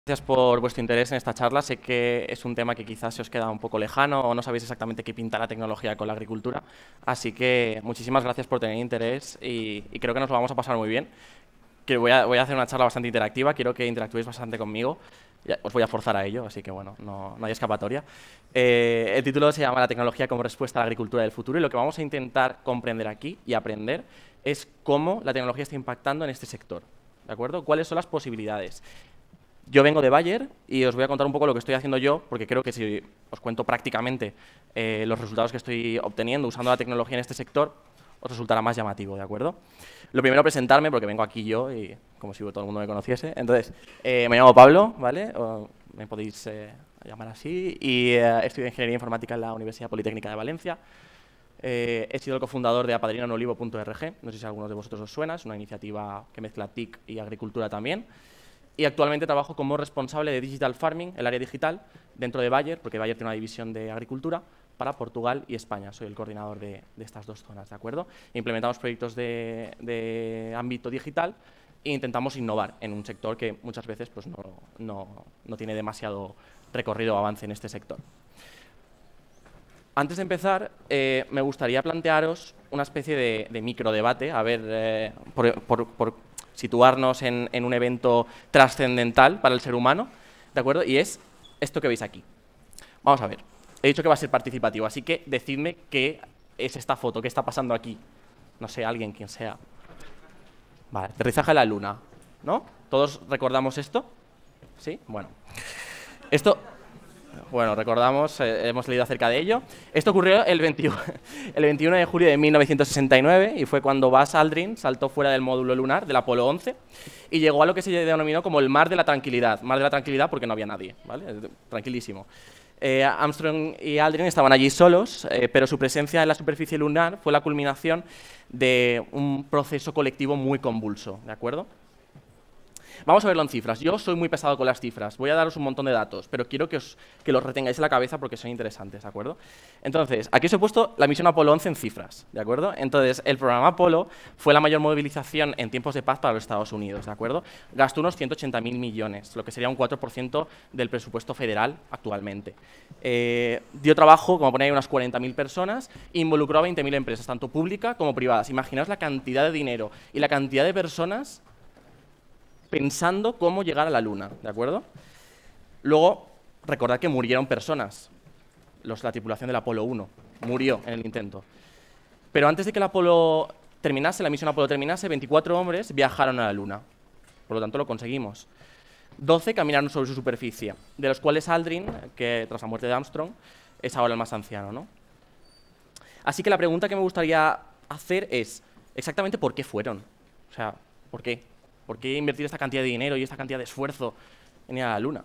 Gracias por vuestro interés en esta charla. Sé que es un tema que quizás se os queda un poco lejano o no sabéis exactamente qué pinta la tecnología con la agricultura. Así que muchísimas gracias por tener interés y creo que nos lo vamos a pasar muy bien. Que voy a hacer una charla bastante interactiva, quiero que interactuéis bastante conmigo. Os voy a forzar a ello, así que bueno, no hay escapatoria. El título se llama La tecnología como respuesta a la agricultura del futuro y lo que vamos a intentar comprender aquí y aprender es cómo la tecnología está impactando en este sector. ¿De acuerdo? ¿Cuáles son las posibilidades? Yo vengo de Bayer y os voy a contar un poco lo que estoy haciendo yo, porque creo que si os cuento prácticamente los resultados que estoy obteniendo usando la tecnología en este sector, os resultará más llamativo, ¿de acuerdo? Lo primero, presentarme, porque vengo aquí yo y como si todo el mundo me conociese. Entonces, me llamo Pablo, ¿vale? O me podéis llamar así, y estudio Ingeniería Informática en la Universidad Politécnica de Valencia. He sido el cofundador de apadrinonolivo.org, no sé si a algunos de vosotros os suena, es una iniciativa que mezcla TIC y agricultura también. Y actualmente trabajo como responsable de Digital Farming, el área digital, dentro de Bayer, porque Bayer tiene una división de agricultura, para Portugal y España. Soy el coordinador de estas dos zonas, ¿de acuerdo? Implementamos proyectos de ámbito digital e intentamos innovar en un sector que muchas veces pues, no tiene demasiado recorrido o avance en este sector. Antes de empezar, me gustaría plantearos una especie de microdebate, a ver, por situarnos en un evento trascendental para el ser humano, ¿de acuerdo? Y es esto que veis aquí. Vamos a ver. He dicho que va a ser participativo, así que decidme qué es esta foto, qué está pasando aquí. No sé, alguien, quien sea. Vale, aterrizaje a la Luna, ¿no? ¿Todos recordamos esto? ¿Sí? Bueno. Esto... Bueno, recordamos, hemos leído acerca de ello. Esto ocurrió el 21 de julio de 1969 y fue cuando Buzz Aldrin saltó fuera del módulo lunar del Apolo 11 y llegó a lo que se denominó como el Mar de la Tranquilidad. Mar de la Tranquilidad porque no había nadie, ¿vale? Tranquilísimo. Armstrong y Aldrin estaban allí solos, pero su presencia en la superficie lunar fue la culminación de un proceso colectivo muy convulso, ¿de acuerdo? Vamos a verlo en cifras. Yo soy muy pesado con las cifras. Voy a daros un montón de datos, pero quiero que los retengáis en la cabeza porque son interesantes, ¿de acuerdo? Entonces, aquí os he puesto la misión Apolo 11 en cifras, ¿de acuerdo? Entonces, el programa Apolo fue la mayor movilización en tiempos de paz para los Estados Unidos, ¿de acuerdo? Gastó unos 180.000 millones, lo que sería un 4% del presupuesto federal actualmente. Dio trabajo, como pone ahí, unas 40.000 personas e involucró a 20.000 empresas, tanto públicas como privadas. Imaginaos la cantidad de dinero y la cantidad de personas pensando cómo llegar a la Luna, ¿de acuerdo? Luego, recordad que murieron personas. La tripulación del Apolo 1 murió en el intento. Pero antes de que el Apolo terminase, la misión Apolo terminase, 24 hombres viajaron a la Luna. Por lo tanto, lo conseguimos. 12 caminaron sobre su superficie, de los cuales Aldrin, que tras la muerte de Armstrong, es ahora el más anciano, ¿no? Así que la pregunta que me gustaría hacer es, exactamente por qué fueron. O sea, ¿por qué? ¿Por qué invertir esta cantidad de dinero y esta cantidad de esfuerzo en ir a la Luna?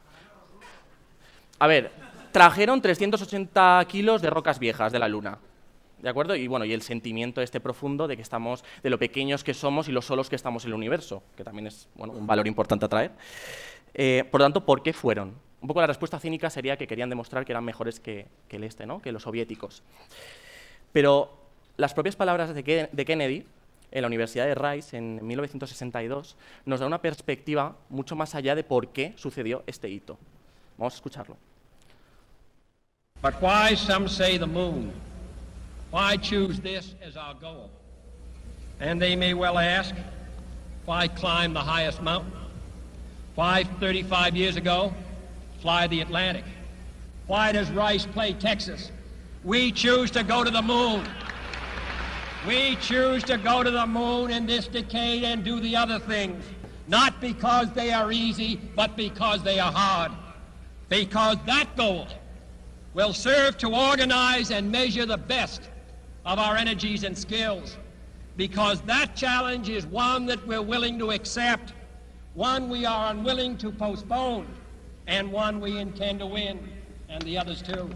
A ver, trajeron 380 kilos de rocas viejas de la Luna, ¿de acuerdo? Y bueno, y el sentimiento este profundo de que estamos, de lo pequeños que somos y lo solos que estamos en el universo, que también es, bueno, un valor importante a traer. Por lo tanto, ¿por qué fueron? Un poco la respuesta cínica sería que querían demostrar que eran mejores que el este, ¿no? Que los soviéticos. Pero las propias palabras de Kennedy en la Universidad de Rice en 1962 nos da una perspectiva mucho más allá de por qué sucedió este hito. Vamos a escucharlo. But why, some say, the moon? Why choose this as our goal? And they may well ask, why climb the highest mountain? Why, 35 years ago, fly the Atlantic? Why does Rice play Texas? We choose to go to the moon. We choose to go to the moon in this decade and do the other things, not because they are easy, but because they are hard. Because that goal will serve to organize and measure the best of our energies and skills. Because that challenge is one that we're willing to accept, one we are unwilling to postpone, and one we intend to win, and the others too.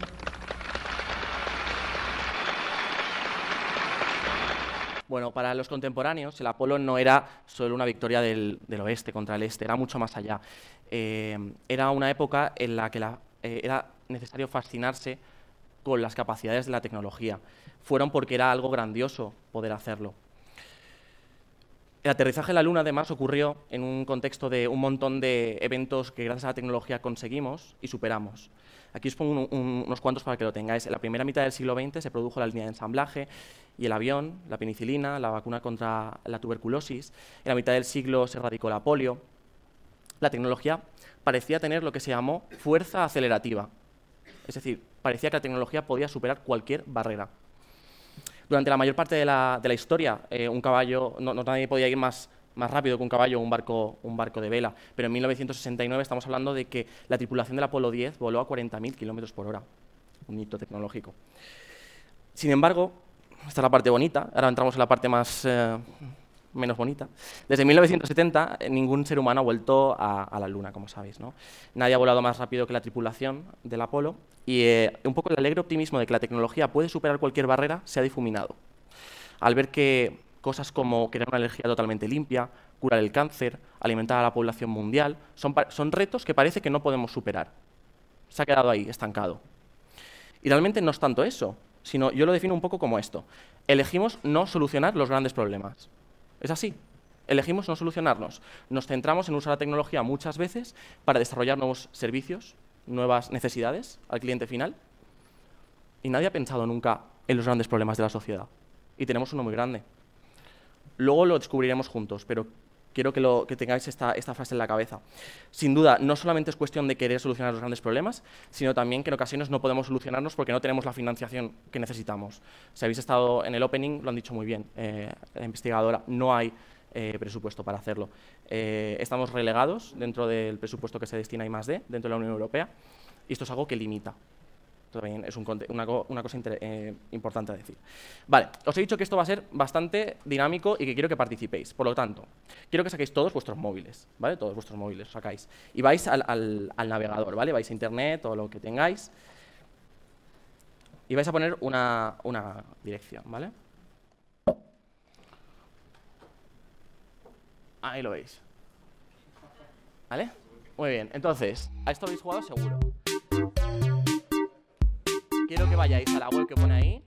Bueno, para los contemporáneos, el Apolo no era solo una victoria del oeste contra el este, era mucho más allá. Era una época en la que era necesario fascinarse con las capacidades de la tecnología. Fueron porque era algo grandioso poder hacerlo. El aterrizaje en la Luna, además, ocurrió en un contexto de un montón de eventos que gracias a la tecnología conseguimos y superamos. Aquí os pongo unos cuantos para que lo tengáis. En la primera mitad del siglo XX se produjo la línea de ensamblaje y el avión, la penicilina, la vacuna contra la tuberculosis. En la mitad del siglo se erradicó la polio. La tecnología parecía tener lo que se llamó fuerza acelerativa. Es decir, parecía que la tecnología podía superar cualquier barrera. Durante la mayor parte de la historia, un caballo, nadie podía ir más rápido que un caballo o un barco de vela, pero en 1969 estamos hablando de que la tripulación del Apolo 10 voló a 40.000 kilómetros por hora, un hito tecnológico. Sin embargo, esta es la parte bonita, ahora entramos en la parte menos bonita. Desde 1970 ningún ser humano ha vuelto a la Luna, como sabéis, ¿no? Nadie ha volado más rápido que la tripulación del Apolo y un poco el alegre optimismo de que la tecnología puede superar cualquier barrera se ha difuminado. Al ver que cosas como crear una energía totalmente limpia, curar el cáncer, alimentar a la población mundial, son retos que parece que no podemos superar. Se ha quedado ahí, estancado. Y realmente no es tanto eso, sino yo lo defino un poco como esto. Elegimos no solucionar los grandes problemas. Es así. Elegimos no solucionarlos. Nos centramos en usar la tecnología muchas veces para desarrollar nuevos servicios, nuevas necesidades al cliente final. Y nadie ha pensado nunca en los grandes problemas de la sociedad. Y tenemos uno muy grande. Luego lo descubriremos juntos, pero quiero que tengáis esta frase en la cabeza. Sin duda, no solamente es cuestión de querer solucionar los grandes problemas, sino también que en ocasiones no podemos solucionarnos porque no tenemos la financiación que necesitamos. Si habéis estado en el opening, lo han dicho muy bien, la investigadora, no hay presupuesto para hacerlo. Estamos relegados dentro del presupuesto que se destina a I+D, dentro de la Unión Europea, y esto es algo que limita. También es una cosa importante a decir. Vale, os he dicho que esto va a ser bastante dinámico y que quiero que participéis. Por lo tanto, quiero que saquéis todos vuestros móviles, ¿vale? Todos vuestros móviles os sacáis. Y vais al navegador, ¿vale? Vais a internet o lo que tengáis. Y vais a poner una dirección, ¿vale? Ahí lo veis. ¿Vale? Muy bien, entonces, a esto habéis jugado seguro. Quiero que vayáis a la web que pone ahí.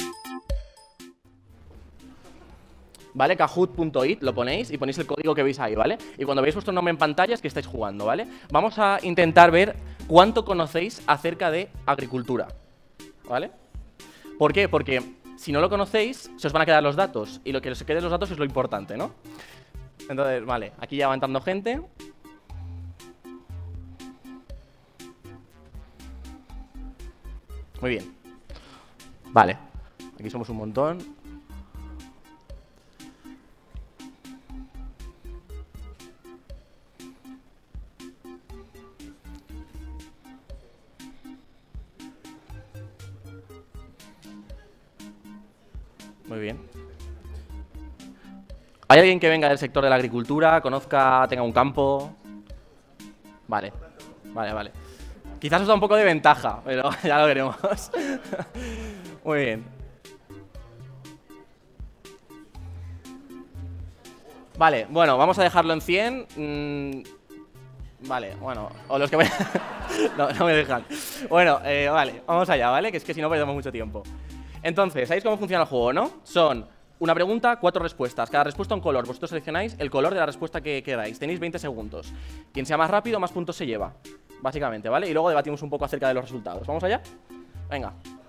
¿Vale? Kahoot.it, lo ponéis y ponéis el código que veis ahí, ¿vale? Y cuando veis vuestro nombre en pantalla es que estáis jugando, ¿vale? Vamos a intentar ver cuánto conocéis acerca de agricultura, ¿vale? ¿Por qué? Porque si no lo conocéis, se os van a quedar los datos. Y lo que os queden los datos es lo importante, ¿no? Entonces, vale, aquí ya va entrando gente. Muy bien. Vale, aquí somos un montón. Muy bien. ¿Hay alguien que venga del sector de la agricultura, conozca, tenga un campo? Vale, vale. Quizás os da un poco de ventaja, pero ya lo veremos. Muy bien. Vale, bueno, vamos a dejarlo en 100. Vale, bueno, o los que me... no me dejan. Bueno, vale, vamos allá, ¿vale? Que es que si no perdemos mucho tiempo. Entonces, ¿sabéis cómo funciona el juego, no? Son una pregunta, 4 respuestas. Cada respuesta un color. Vosotros seleccionáis el color de la respuesta que queráis. Tenéis 20 segundos. Quien sea más rápido, más puntos se lleva. Básicamente, ¿vale? Y luego debatimos un poco acerca de los resultados. ¿Vamos allá? Venga.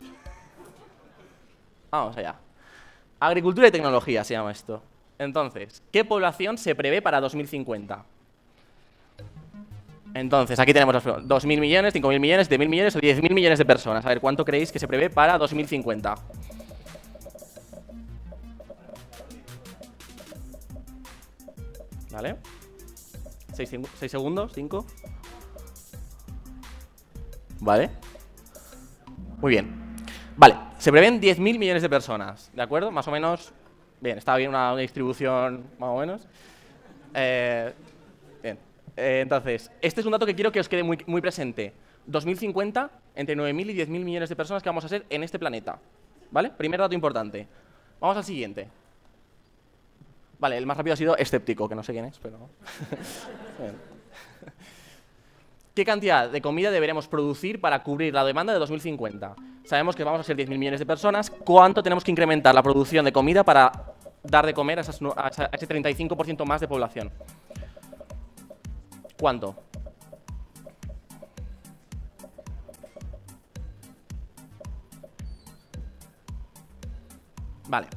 Vamos allá. Agricultura y tecnología se llama esto. Entonces, ¿qué población se prevé para 2050? Entonces, aquí tenemos las preguntas. 2.000 millones, 5.000 millones, 7.000 millones o 10.000 millones de personas. A ver, ¿cuánto creéis que se prevé para 2050? ¿Vale? 6 segundos, 5. ¿Vale? Muy bien. Vale, se prevén 10.000 millones de personas, ¿de acuerdo? Más o menos, bien, está bien una distribución más o menos. Bien, entonces, este es un dato que quiero que os quede muy presente. 2050, entre 9.000 y 10.000 millones de personas que vamos a ser en este planeta, ¿vale? Primer dato importante. Vamos al siguiente. Vale, el más rápido ha sido escéptico, que no sé quién es, pero... ¿Qué cantidad de comida deberemos producir para cubrir la demanda de 2050? Sabemos que vamos a ser 10.000 millones de personas. ¿Cuánto tenemos que incrementar la producción de comida para dar de comer a ese 35% más de población. ¿Cuánto? Vale.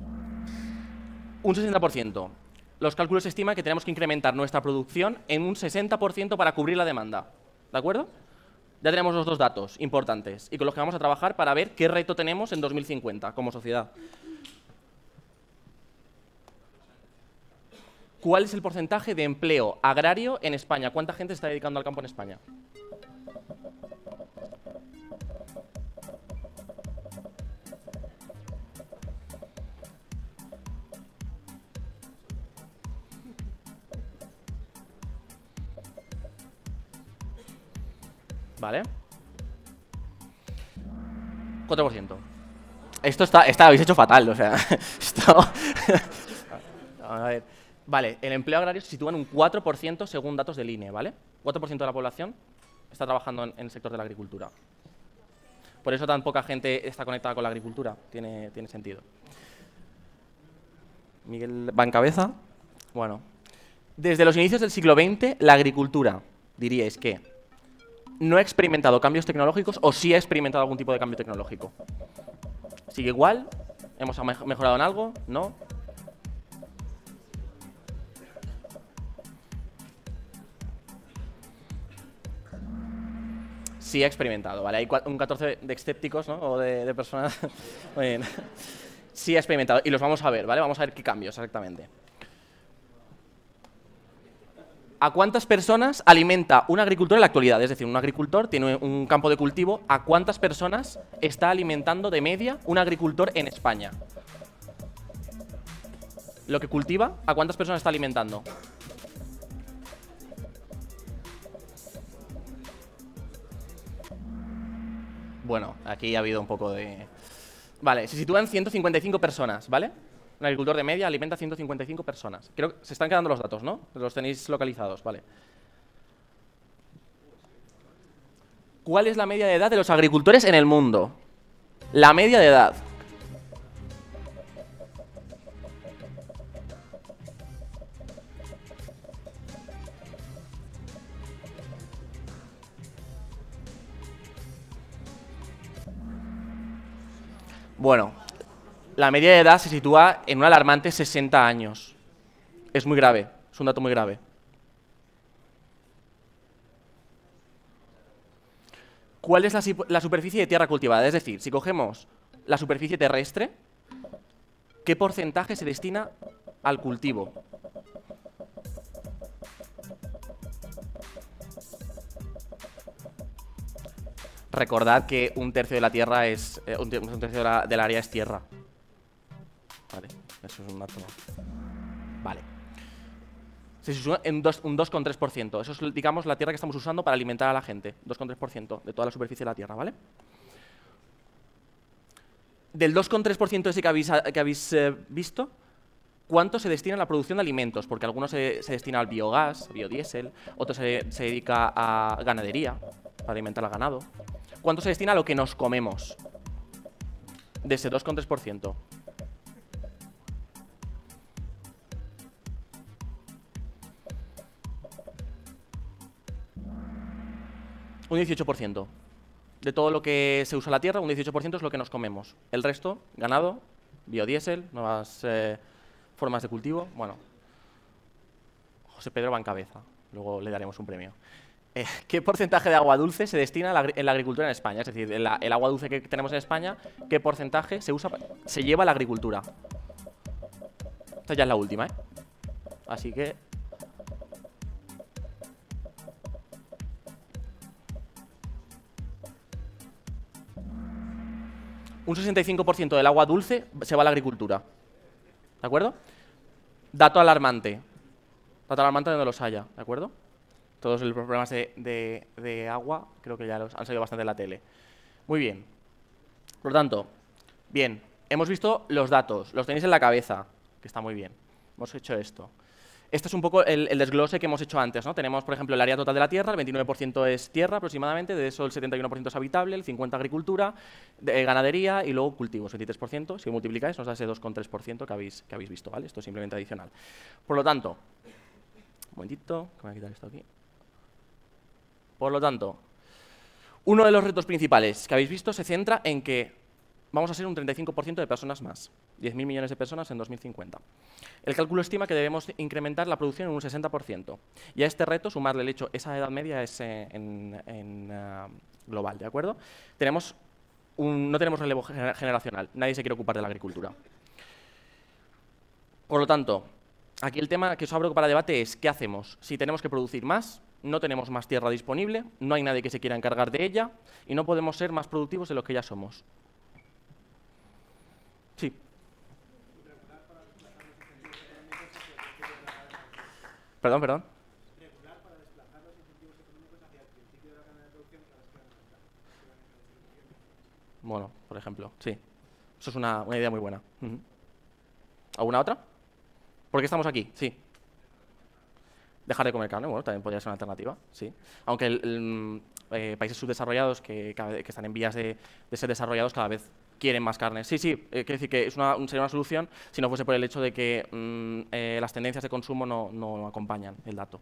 Un 60%. Los cálculos estiman que tenemos que incrementar nuestra producción en un 60% para cubrir la demanda. ¿De acuerdo? Ya tenemos los dos datos importantes y con los que vamos a trabajar para ver qué reto tenemos en 2050 como sociedad. ¿Cuál es el porcentaje de empleo agrario en España? ¿Cuánta gente se está dedicando al campo en España? ¿Vale? 4%. Esto lo habéis hecho fatal, o sea, esto... A ver. Vale, el empleo agrario se sitúa en un 4% según datos del INE, ¿vale? 4% de la población está trabajando en el sector de la agricultura. Por eso tan poca gente está conectada con la agricultura, tiene sentido. Miguel va en cabeza. Bueno, desde los inicios del siglo XX, la agricultura, diríais que no ha experimentado cambios tecnológicos o sí ha experimentado algún tipo de cambio tecnológico. ¿Sigue igual? ¿Hemos mejorado en algo? ¿No? Sí ha experimentado, ¿vale? Hay un 14 de escépticos, ¿no? O de personas... Muy bien. Sí ha experimentado y los vamos a ver, ¿vale? Vamos a ver qué cambios exactamente. ¿A cuántas personas alimenta un agricultor en la actualidad? Es decir, un agricultor tiene un campo de cultivo. ¿A cuántas personas está alimentando de media un agricultor en España? Lo que cultiva, ¿a cuántas personas está alimentando? Bueno, aquí ha habido un poco de... Vale, se sitúan 155 personas, ¿vale? Un agricultor de media alimenta 155 personas. Creo que se están quedando los datos, ¿no? Los tenéis localizados, vale. ¿Cuál es la media de edad de los agricultores en el mundo? La media de edad. Bueno, la media de edad se sitúa en un alarmante 60 años. Es muy grave, es un dato muy grave. ¿Cuál es la superficie de tierra cultivada? Es decir, si cogemos la superficie terrestre, ¿qué porcentaje se destina al cultivo? Recordad que un tercio de la tierra es... un tercio del área es tierra. Vale, eso es un dato. Vale. Se sitúa en un 2,3%. Eso es, digamos, la tierra que estamos usando para alimentar a la gente. 2,3% de toda la superficie de la tierra, ¿vale? Del 2,3% ese que habéis visto, ¿cuánto se destina a la producción de alimentos? Porque algunos se destina al biogás, biodiesel, otro se dedica a ganadería, para alimentar al ganado. ¿Cuánto se destina a lo que nos comemos? De ese 2,3%. Un 18%. De todo lo que se usa en la tierra, un 18% es lo que nos comemos. El resto, ganado, biodiesel, nuevas formas de cultivo. Bueno, José Pedro va en cabeza. Luego le daremos un premio. ¿Qué porcentaje de agua dulce se destina en la agricultura en España? Es decir, el agua dulce que tenemos en España, ¿qué porcentaje se lleva a la agricultura? Esta ya es la última, ¿eh? Así que... un 65% del agua dulce se va a la agricultura. ¿De acuerdo? Dato alarmante. Dato alarmante donde los haya, ¿de acuerdo? Todos los problemas de agua creo que ya han salido bastante en la tele. Muy bien. Por lo tanto, bien, hemos visto los datos, los tenéis en la cabeza, que está muy bien. Hemos hecho esto. Este es un poco el desglose que hemos hecho antes, ¿no? Tenemos, por ejemplo, el área total de la Tierra, el 29% es tierra aproximadamente, de eso el 71% es habitable, el 50% agricultura, ganadería y luego cultivos, 23%. Si multiplicáis nos da ese 2,3% que habéis visto, ¿vale? Esto es simplemente adicional. Por lo tanto, un momentito, que me voy a quitar esto aquí. Por lo tanto, uno de los retos principales que habéis visto se centra en que vamos a ser un 35% de personas más, 10.000 millones de personas en 2050. El cálculo estima que debemos incrementar la producción en un 60%. Y a este reto, sumarle el hecho, esa edad media es global, ¿de acuerdo? No tenemos relevo generacional, nadie se quiere ocupar de la agricultura. Por lo tanto, aquí el tema que os abro para debate es ¿qué hacemos? Si tenemos que producir más, no tenemos más tierra disponible, no hay nadie que se quiera encargar de ella y no podemos ser más productivos de lo que ya somos. Sí. Perdón. Bueno, por ejemplo, sí. Eso es una idea muy buena. ¿Alguna otra? ¿Por qué estamos aquí? Sí. Dejar de comer carne, bueno, también podría ser una alternativa, sí. Aunque países subdesarrollados que están en vías de ser desarrollados cada vez quieren más carne. Sí, quiero decir que sería una solución si no fuese por el hecho de que las tendencias de consumo no acompañan el dato.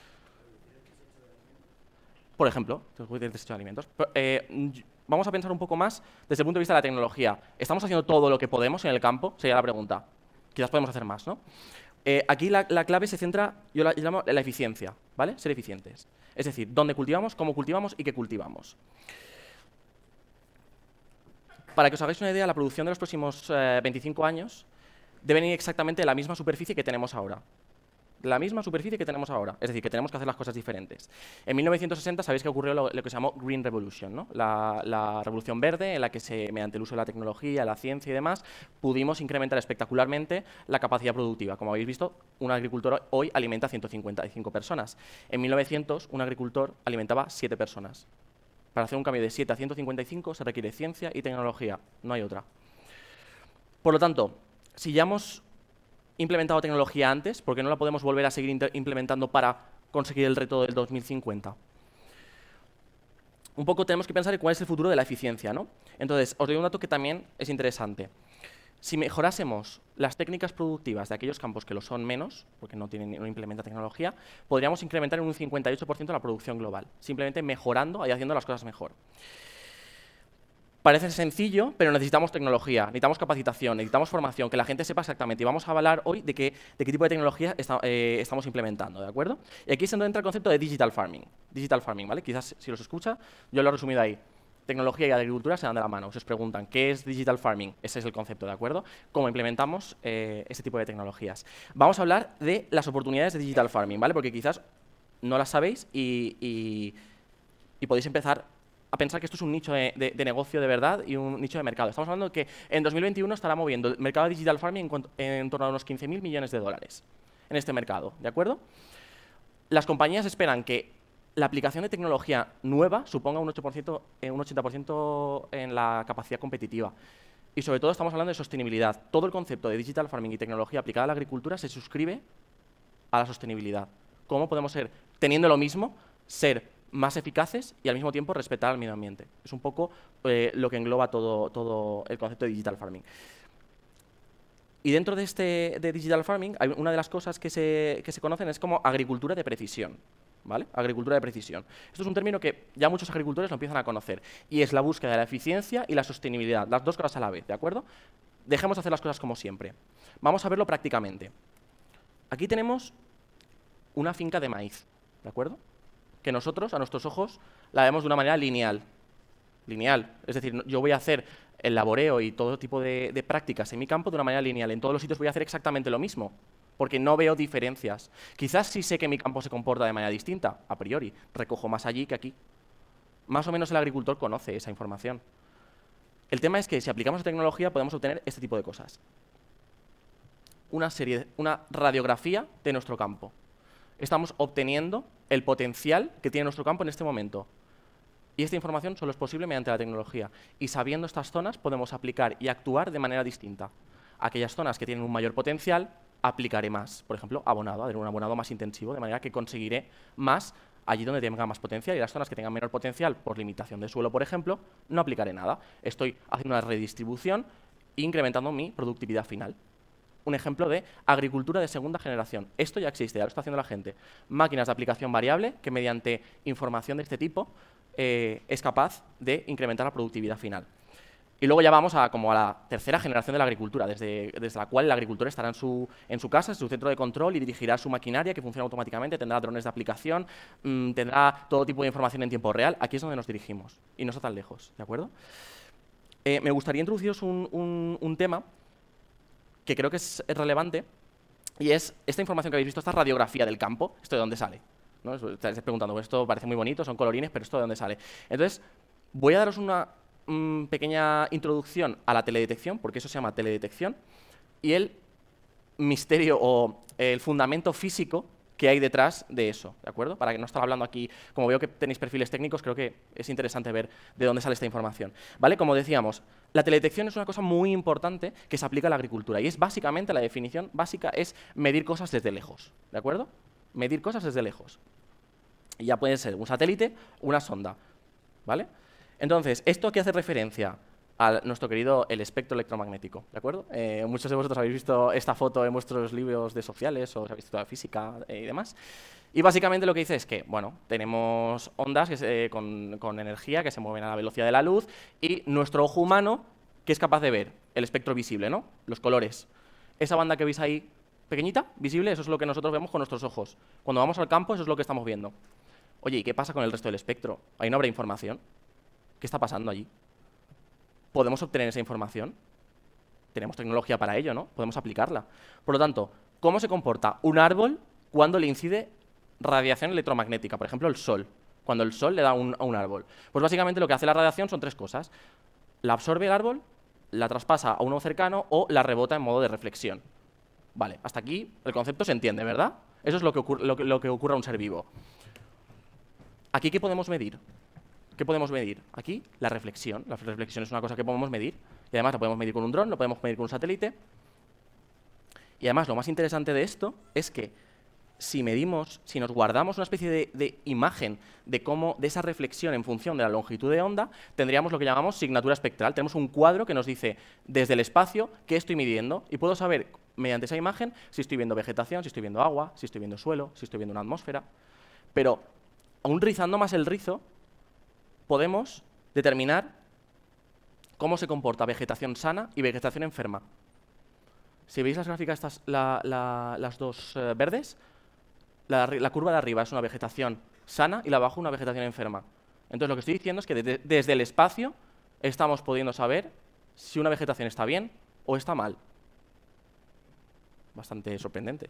Por ejemplo, el desecho de alimentos. Vamos a pensar un poco más desde el punto de vista de la tecnología. ¿Estamos haciendo todo lo que podemos en el campo? Sería la pregunta. Quizás podemos hacer más, ¿no? Aquí la clave se centra, yo la llamo la eficiencia, ¿vale? Ser eficientes. Es decir, dónde cultivamos, cómo cultivamos y qué cultivamos. Para que os hagáis una idea, la producción de los próximos 25 años debe ir exactamente de la misma superficie que tenemos ahora. La misma superficie que tenemos ahora. Es decir, que tenemos que hacer las cosas diferentes. En 1960 sabéis que ocurrió lo que se llamó Green Revolution, ¿no? La revolución verde, en la que mediante el uso de la tecnología, la ciencia y demás, pudimos incrementar espectacularmente la capacidad productiva. Como habéis visto, un agricultor hoy alimenta a 155 personas. En 1900, un agricultor alimentaba 7 personas. Para hacer un cambio de 7 a 155 se requiere ciencia y tecnología, no hay otra. Por lo tanto, si ya hemos implementado tecnología antes, ¿por qué no la podemos volver a seguir implementando para conseguir el reto del 2050? Un poco tenemos que pensar en cuál es el futuro de la eficiencia, ¿no? Entonces, os doy un dato que también es interesante. Si mejorásemos las técnicas productivas de aquellos campos que lo son menos, porque no implementan tecnología, podríamos incrementar en un 58% la producción global, simplemente mejorando y haciendo las cosas mejor. Parece sencillo, pero necesitamos tecnología, necesitamos capacitación, necesitamos formación, que la gente sepa exactamente. Y vamos a hablar hoy de qué tipo de tecnología estamos implementando, ¿de acuerdo? Y aquí es donde entra el concepto de digital farming. Digital farming, ¿vale? Quizás si los escucha, yo lo he resumido ahí. Tecnología y agricultura se dan de la mano. Si os preguntan, ¿qué es digital farming? Ese es el concepto, ¿de acuerdo? ¿Cómo implementamos este tipo de tecnologías? Vamos a hablar de las oportunidades de digital farming, ¿vale? Porque quizás no las sabéis y podéis empezar a pensar que esto es un nicho de negocio de verdad y un nicho de mercado. Estamos hablando de que en 2021 estará moviendo el mercado de digital farming en torno a unos 15.000 millones de dólares en este mercado, ¿de acuerdo? Las compañías esperan que la aplicación de tecnología nueva suponga un 80% en la capacidad competitiva. Y sobre todo estamos hablando de sostenibilidad. Todo el concepto de digital farming y tecnología aplicada a la agricultura se suscribe a la sostenibilidad. ¿Cómo podemos ser, teniendo lo mismo, ser más eficaces y al mismo tiempo respetar al medio ambiente? Es un poco lo que engloba todo el concepto de digital farming. Y dentro de digital farming, una de las cosas que se conocen es como agricultura de precisión, ¿vale? Agricultura de precisión. Esto es un término que ya muchos agricultores lo empiezan a conocer y es la búsqueda de la eficiencia y la sostenibilidad, las dos cosas a la vez, ¿de acuerdo? Dejemos de hacer las cosas como siempre. Vamos a verlo prácticamente. Aquí tenemos una finca de maíz, ¿de acuerdo? Que nosotros, a nuestros ojos, la vemos de una manera lineal. Lineal. Es decir, yo voy a hacer el laboreo y todo tipo de prácticas en mi campo de una manera lineal. En todos los sitios voy a hacer exactamente lo mismo, porque no veo diferencias. Quizás sí sé que mi campo se comporta de manera distinta, a priori. Recojo más allí que aquí. Más o menos el agricultor conoce esa información. El tema es que si aplicamos la tecnología podemos obtener este tipo de cosas. Una radiografía de nuestro campo. Estamos obteniendo el potencial que tiene nuestro campo en este momento. Y esta información solo es posible mediante la tecnología. Y sabiendo estas zonas podemos aplicar y actuar de manera distinta. Aquellas zonas que tienen un mayor potencial aplicaré más, por ejemplo, abonado, haré un abonado más intensivo, de manera que conseguiré más allí donde tenga más potencial, y las zonas que tengan menor potencial por limitación de suelo, por ejemplo, no aplicaré nada. Estoy haciendo una redistribución e incrementando mi productividad final. Un ejemplo de agricultura de segunda generación. Esto ya existe, ya lo está haciendo la gente. Máquinas de aplicación variable que mediante información de este tipo es capaz de incrementar la productividad final. Y luego ya vamos como a la tercera generación de la agricultura, desde la cual el agricultor estará en su casa, en su centro de control, y dirigirá su maquinaria que funciona automáticamente, tendrá drones de aplicación, tendrá todo tipo de información en tiempo real. Aquí es donde nos dirigimos, y no está tan lejos, ¿de acuerdo? Me gustaría introduciros un tema que creo que es relevante, y es esta información que habéis visto, esta radiografía del campo. ¿Esto de dónde sale? ¿No? Estáis preguntando, pues esto parece muy bonito, son colorines, pero ¿esto de dónde sale? Entonces, voy a daros una pequeña introducción a la teledetección, porque eso se llama teledetección, y el misterio o el fundamento físico que hay detrás de eso, ¿de acuerdo? Para que no estar hablando aquí, como veo que tenéis perfiles técnicos, creo que es interesante ver de dónde sale esta información, ¿vale? Como decíamos, la teledetección es una cosa muy importante que se aplica a la agricultura, y es básicamente, la definición básica es medir cosas desde lejos, ¿de acuerdo? Medir cosas desde lejos. Y ya puede ser un satélite, una sonda, ¿vale? Entonces, ¿esto qué hace referencia? A nuestro querido el espectro electromagnético, ¿de acuerdo? Muchos de vosotros habéis visto esta foto en vuestros libros de sociales o habéis visto de física y demás. Y básicamente lo que dice es que, bueno, tenemos ondas con energía que se mueven a la velocidad de la luz, y nuestro ojo humano, ¿qué es capaz de ver? El espectro visible, ¿no? Los colores. Esa banda que veis ahí pequeñita, visible, eso es lo que nosotros vemos con nuestros ojos. Cuando vamos al campo, eso es lo que estamos viendo. Oye, ¿y qué pasa con el resto del espectro? ¿Ahí no habrá información? ¿Qué está pasando allí? ¿Podemos obtener esa información? Tenemos tecnología para ello, ¿no? Podemos aplicarla. Por lo tanto, ¿cómo se comporta un árbol cuando le incide radiación electromagnética? Por ejemplo, el sol. Cuando el sol le da a un árbol. Pues básicamente lo que hace la radiación son tres cosas. La absorbe el árbol, la traspasa a uno cercano o la rebota en modo de reflexión. Vale, hasta aquí el concepto se entiende, ¿verdad? Eso es lo que ocurre a un ser vivo. ¿Aquí qué podemos medir? ¿Qué podemos medir? Aquí, la reflexión. La reflexión es una cosa que podemos medir. Y además la podemos medir con un dron, lo podemos medir con un satélite. Y además, lo más interesante de esto es que si nos guardamos una especie de imagen de esa reflexión en función de la longitud de onda, tendríamos lo que llamamos signatura espectral. Tenemos un cuadro que nos dice desde el espacio qué estoy midiendo, y puedo saber mediante esa imagen si estoy viendo vegetación, si estoy viendo agua, si estoy viendo suelo, si estoy viendo una atmósfera. Pero, aún rizando más el rizo, podemos determinar cómo se comporta vegetación sana y vegetación enferma. Si veis las gráficas, las dos verdes, la curva de arriba es una vegetación sana y la de abajo una vegetación enferma. Entonces, lo que estoy diciendo es que desde el espacio estamos pudiendo saber si una vegetación está bien o está mal. Bastante sorprendente.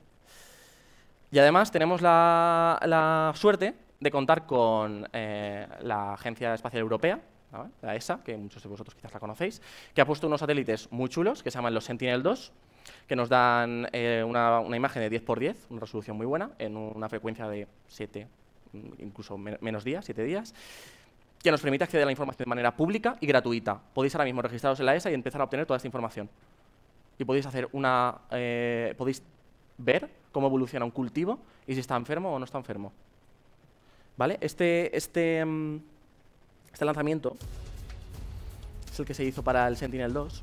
Y además tenemos la suerte de contar con la Agencia Espacial Europea, ¿vale? La ESA, que muchos de vosotros quizás la conocéis, que ha puesto unos satélites muy chulos que se llaman los Sentinel-2, que nos dan una imagen de 10×10, una resolución muy buena, en una frecuencia de 7, incluso menos días, 7 días, que nos permite acceder a la información de manera pública y gratuita. Podéis ahora mismo registraros en la ESA y empezar a obtener toda esta información. Y podéis hacer podéis ver cómo evoluciona un cultivo y si está enfermo o no está enfermo. ¿Vale? Este lanzamiento es el que se hizo para el Sentinel-2.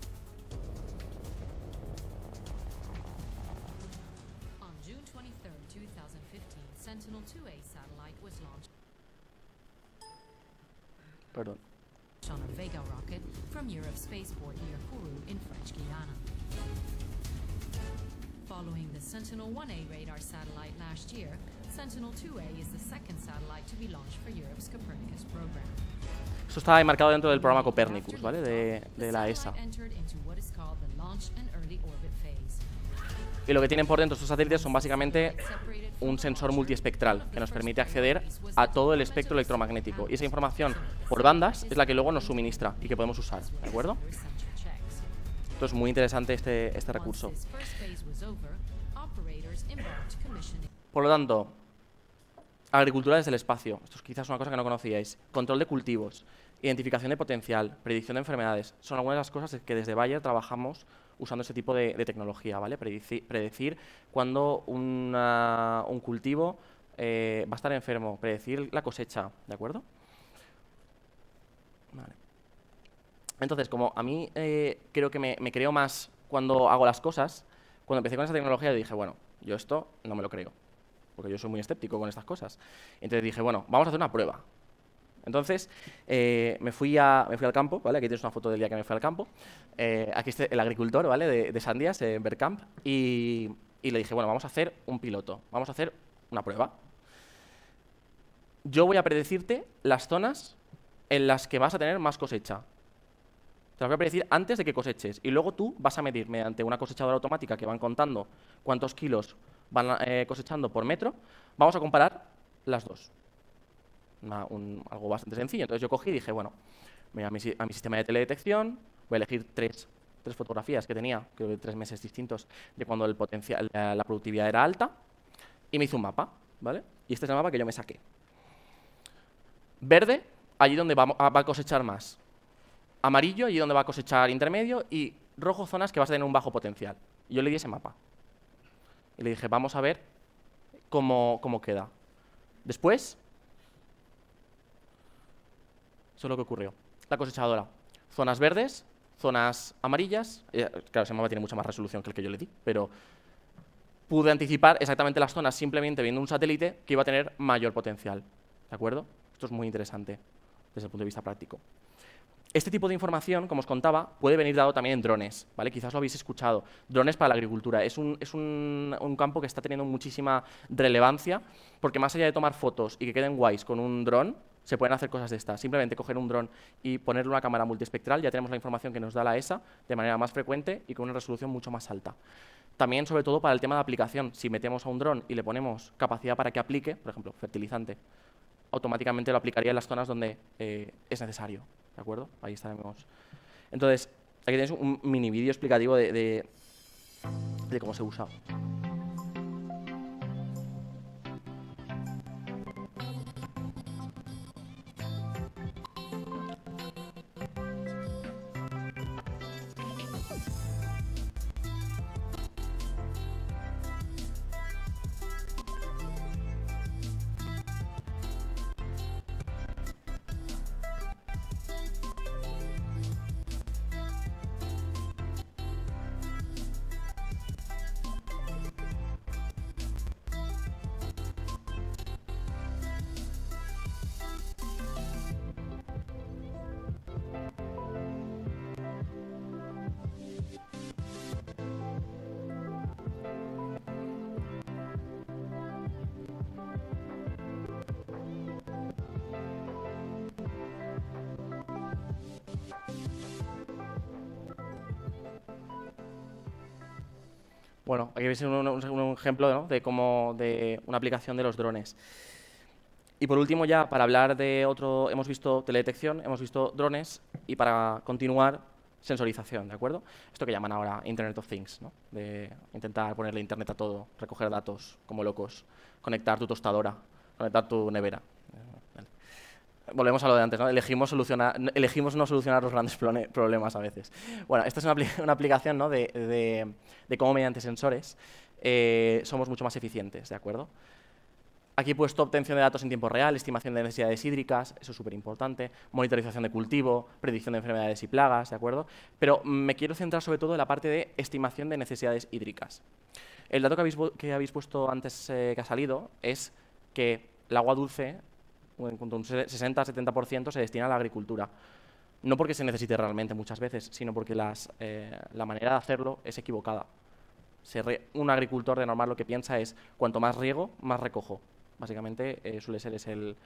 Perdón. On a Vega rocket from Europe's spaceport near Kourou in French Guiana. Following the Sentinel-1A radar satellite last year, Sentinel-2A is the second satellite to be launched for Europe's Copernicus program. Esto está enmarcado dentro del programa Copernicus, ¿vale? De la ESA. Y lo que tienen por dentro estos satélites son básicamente un sensor multiespectral que nos permite acceder a todo el espectro electromagnético. Y esa información por bandas es la que luego nos suministra y que podemos usar, ¿de acuerdo? Esto es muy interesante este recurso. Por lo tanto, agricultura desde el espacio. Esto es quizás una cosa que no conocíais. Control de cultivos, identificación de potencial, predicción de enfermedades. Son algunas de las cosas que desde Bayer trabajamos usando ese tipo de tecnología, ¿vale? Predecir cuándo un cultivo va a estar enfermo, predecir la cosecha, ¿de acuerdo? Vale. Entonces, como a mí creo que me creo más cuando hago las cosas, cuando empecé con esa tecnología dije, bueno, yo esto no me lo creo, porque yo soy muy escéptico con estas cosas. Entonces dije, bueno, vamos a hacer una prueba. Entonces, me fui al campo, ¿vale? Aquí tienes una foto del día que me fui al campo. Aquí está el agricultor, ¿vale? De sandías, en Bergkamp. Y le dije, bueno, vamos a hacer un piloto, vamos a hacer una prueba. Yo voy a predecirte las zonas en las que vas a tener más cosecha. Te las voy a predecir antes de que coseches. Y luego tú vas a medir mediante una cosechadora automática que van contando cuántos kilos van cosechando por metro. Vamos a comparar las dos. Algo bastante sencillo. Entonces yo cogí y dije, bueno, voy a mi sistema de teledetección, voy a elegir tres fotografías que tenía, creo que 3 meses distintos, de cuando la productividad era alta, y me hice un mapa, ¿vale? Y este es el mapa que yo me saqué. Verde, allí donde va a cosechar más. Amarillo, allí donde va a cosechar intermedio. Y rojo, zonas que vas a tener un bajo potencial. Y yo le di ese mapa. Y le dije, vamos a ver cómo queda. Después, eso es lo que ocurrió. La cosechadora. Zonas verdes, zonas amarillas. Claro, ese mapa tiene mucha más resolución que el que yo le di, pero pude anticipar exactamente las zonas simplemente viendo un satélite que iba a tener mayor potencial. ¿De acuerdo? Esto es muy interesante desde el punto de vista práctico. Este tipo de información, como os contaba, puede venir dado también en drones, ¿vale? Quizás lo habéis escuchado. Drones para la agricultura. Es un campo que está teniendo muchísima relevancia, porque más allá de tomar fotos y que queden guays con un dron, se pueden hacer cosas de estas. Simplemente coger un dron y ponerle una cámara multiespectral, ya tenemos la información que nos da la ESA de manera más frecuente y con una resolución mucho más alta. También, sobre todo, para el tema de aplicación. Si metemos a un dron y le ponemos capacidad para que aplique, por ejemplo, fertilizante, automáticamente lo aplicaría en las zonas donde es necesario. ¿De acuerdo? Ahí estaremos. Entonces, aquí tenéis un mini vídeo explicativo de cómo se usa. Bueno, aquí veis un ejemplo, ¿no? de una aplicación de los drones. Y por último, ya para hablar de otro, hemos visto teledetección, hemos visto drones, y para continuar, sensorización, ¿de acuerdo? Esto que llaman ahora Internet of Things, ¿no? De intentar ponerle internet a todo, recoger datos como locos, conectar tu tostadora, conectar tu nevera. Vale. Volvemos a lo de antes, ¿no? Elegimos no solucionar los grandes problemas a veces. Bueno, esta es una aplicación, ¿no? de cómo mediante sensores somos mucho más eficientes, ¿de acuerdo? Aquí he puesto obtención de datos en tiempo real, estimación de necesidades hídricas, eso es súper importante, monitorización de cultivo, predicción de enfermedades y plagas, ¿de acuerdo? Pero me quiero centrar sobre todo en la parte de estimación de necesidades hídricas. El dato que habéis puesto antes que ha salido es que el agua dulce, en cuanto a un 60-70%, se destina a la agricultura. No porque se necesite realmente muchas veces, sino porque la manera de hacerlo es equivocada. Un agricultor de normal lo que piensa es, cuanto más riego, más recojo. Básicamente suele ser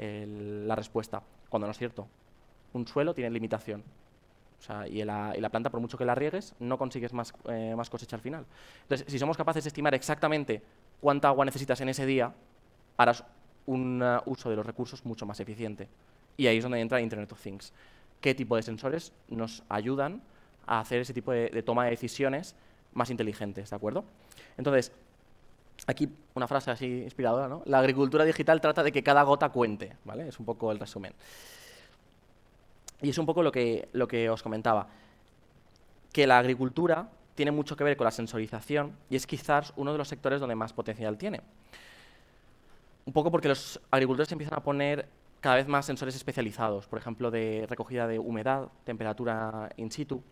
la respuesta, cuando no es cierto. Un suelo tiene limitación. O sea, y la planta, por mucho que la riegues, no consigues más cosecha al final. Entonces, si somos capaces de estimar exactamente cuánta agua necesitas en ese día, harás un uso de los recursos mucho más eficiente. Y ahí es donde entra Internet of Things. ¿Qué tipo de sensores nos ayudan a hacer ese tipo de toma de decisiones más inteligentes, ¿de acuerdo? Entonces, aquí una frase así inspiradora, ¿no? La agricultura digital trata de que cada gota cuente, ¿vale? Es un poco el resumen. Y es un poco lo que os comentaba, que la agricultura tiene mucho que ver con la sensorización y es quizás uno de los sectores donde más potencial tiene. Un poco porque los agricultores empiezan a poner cada vez más sensores especializados, por ejemplo, de recogida de humedad, temperatura in situ,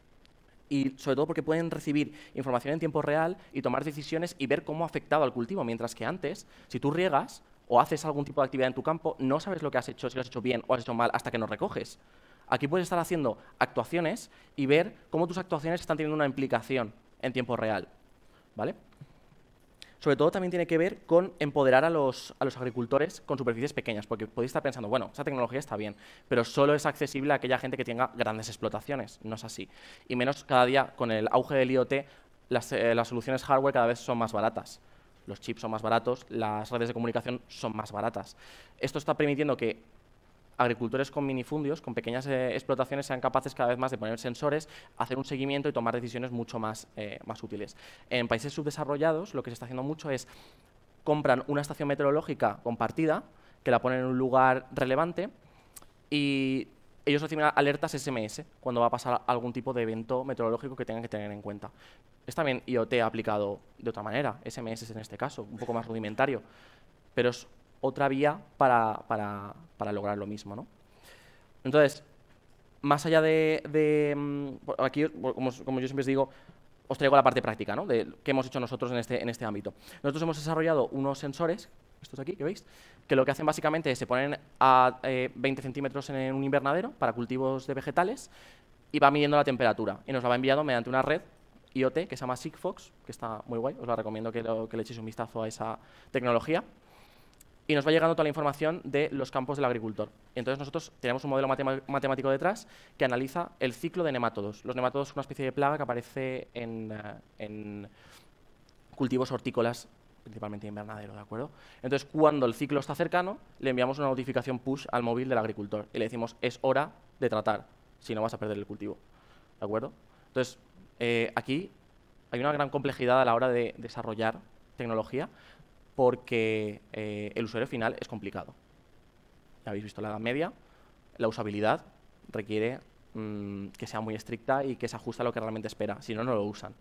y sobre todo porque pueden recibir información en tiempo real y tomar decisiones y ver cómo ha afectado al cultivo, mientras que antes, si tú riegas o haces algún tipo de actividad en tu campo, no sabes lo que has hecho, si lo has hecho bien o has hecho mal hasta que no recoges. Aquí puedes estar haciendo actuaciones y ver cómo tus actuaciones están teniendo una implicación en tiempo real, ¿vale? Sobre todo también tiene que ver con empoderar a los agricultores con superficies pequeñas, porque podéis estar pensando, bueno, esa tecnología está bien, pero solo es accesible a aquella gente que tenga grandes explotaciones. No es así. Y menos cada día, con el auge del IoT, las soluciones hardware cada vez son más baratas. Los chips son más baratos, las redes de comunicación son más baratas. Esto está permitiendo que agricultores con minifundios, con pequeñas explotaciones, sean capaces cada vez más de poner sensores, hacer un seguimiento y tomar decisiones mucho más útiles. En países subdesarrollados, lo que se está haciendo mucho es compran una estación meteorológica compartida, que la ponen en un lugar relevante, y ellos reciben alertas SMS cuando va a pasar algún tipo de evento meteorológico que tengan que tener en cuenta. Es también IoT aplicado de otra manera, SMS en este caso, un poco más rudimentario, pero es otra vía para lograr lo mismo, ¿no? Entonces, más allá aquí, como yo siempre os digo, os traigo la parte práctica, ¿no? De qué hemos hecho nosotros en este ámbito. Nosotros hemos desarrollado unos sensores, estos aquí que veis, que lo que hacen básicamente es se ponen a 20 centímetros en un invernadero para cultivos de vegetales y va midiendo la temperatura y nos la va enviando mediante una red IoT que se llama Sigfox, que está muy guay, os la recomiendo que le echéis un vistazo a esa tecnología. Y nos va llegando toda la información de los campos del agricultor. Entonces nosotros tenemos un modelo matemático detrás que analiza el ciclo de nemátodos. Los nemátodos son una especie de plaga que aparece en cultivos hortícolas, principalmente invernadero, ¿de acuerdo? Entonces, cuando el ciclo está cercano, le enviamos una notificación push al móvil del agricultor y le decimos, es hora de tratar, si no vas a perder el cultivo, ¿de acuerdo? Entonces, aquí hay una gran complejidad a la hora de desarrollar tecnología, porque el usuario final es complicado. Ya habéis visto la Edad Media, la usabilidad requiere que sea muy estricta y que se ajuste a lo que realmente espera, si no, no lo usan.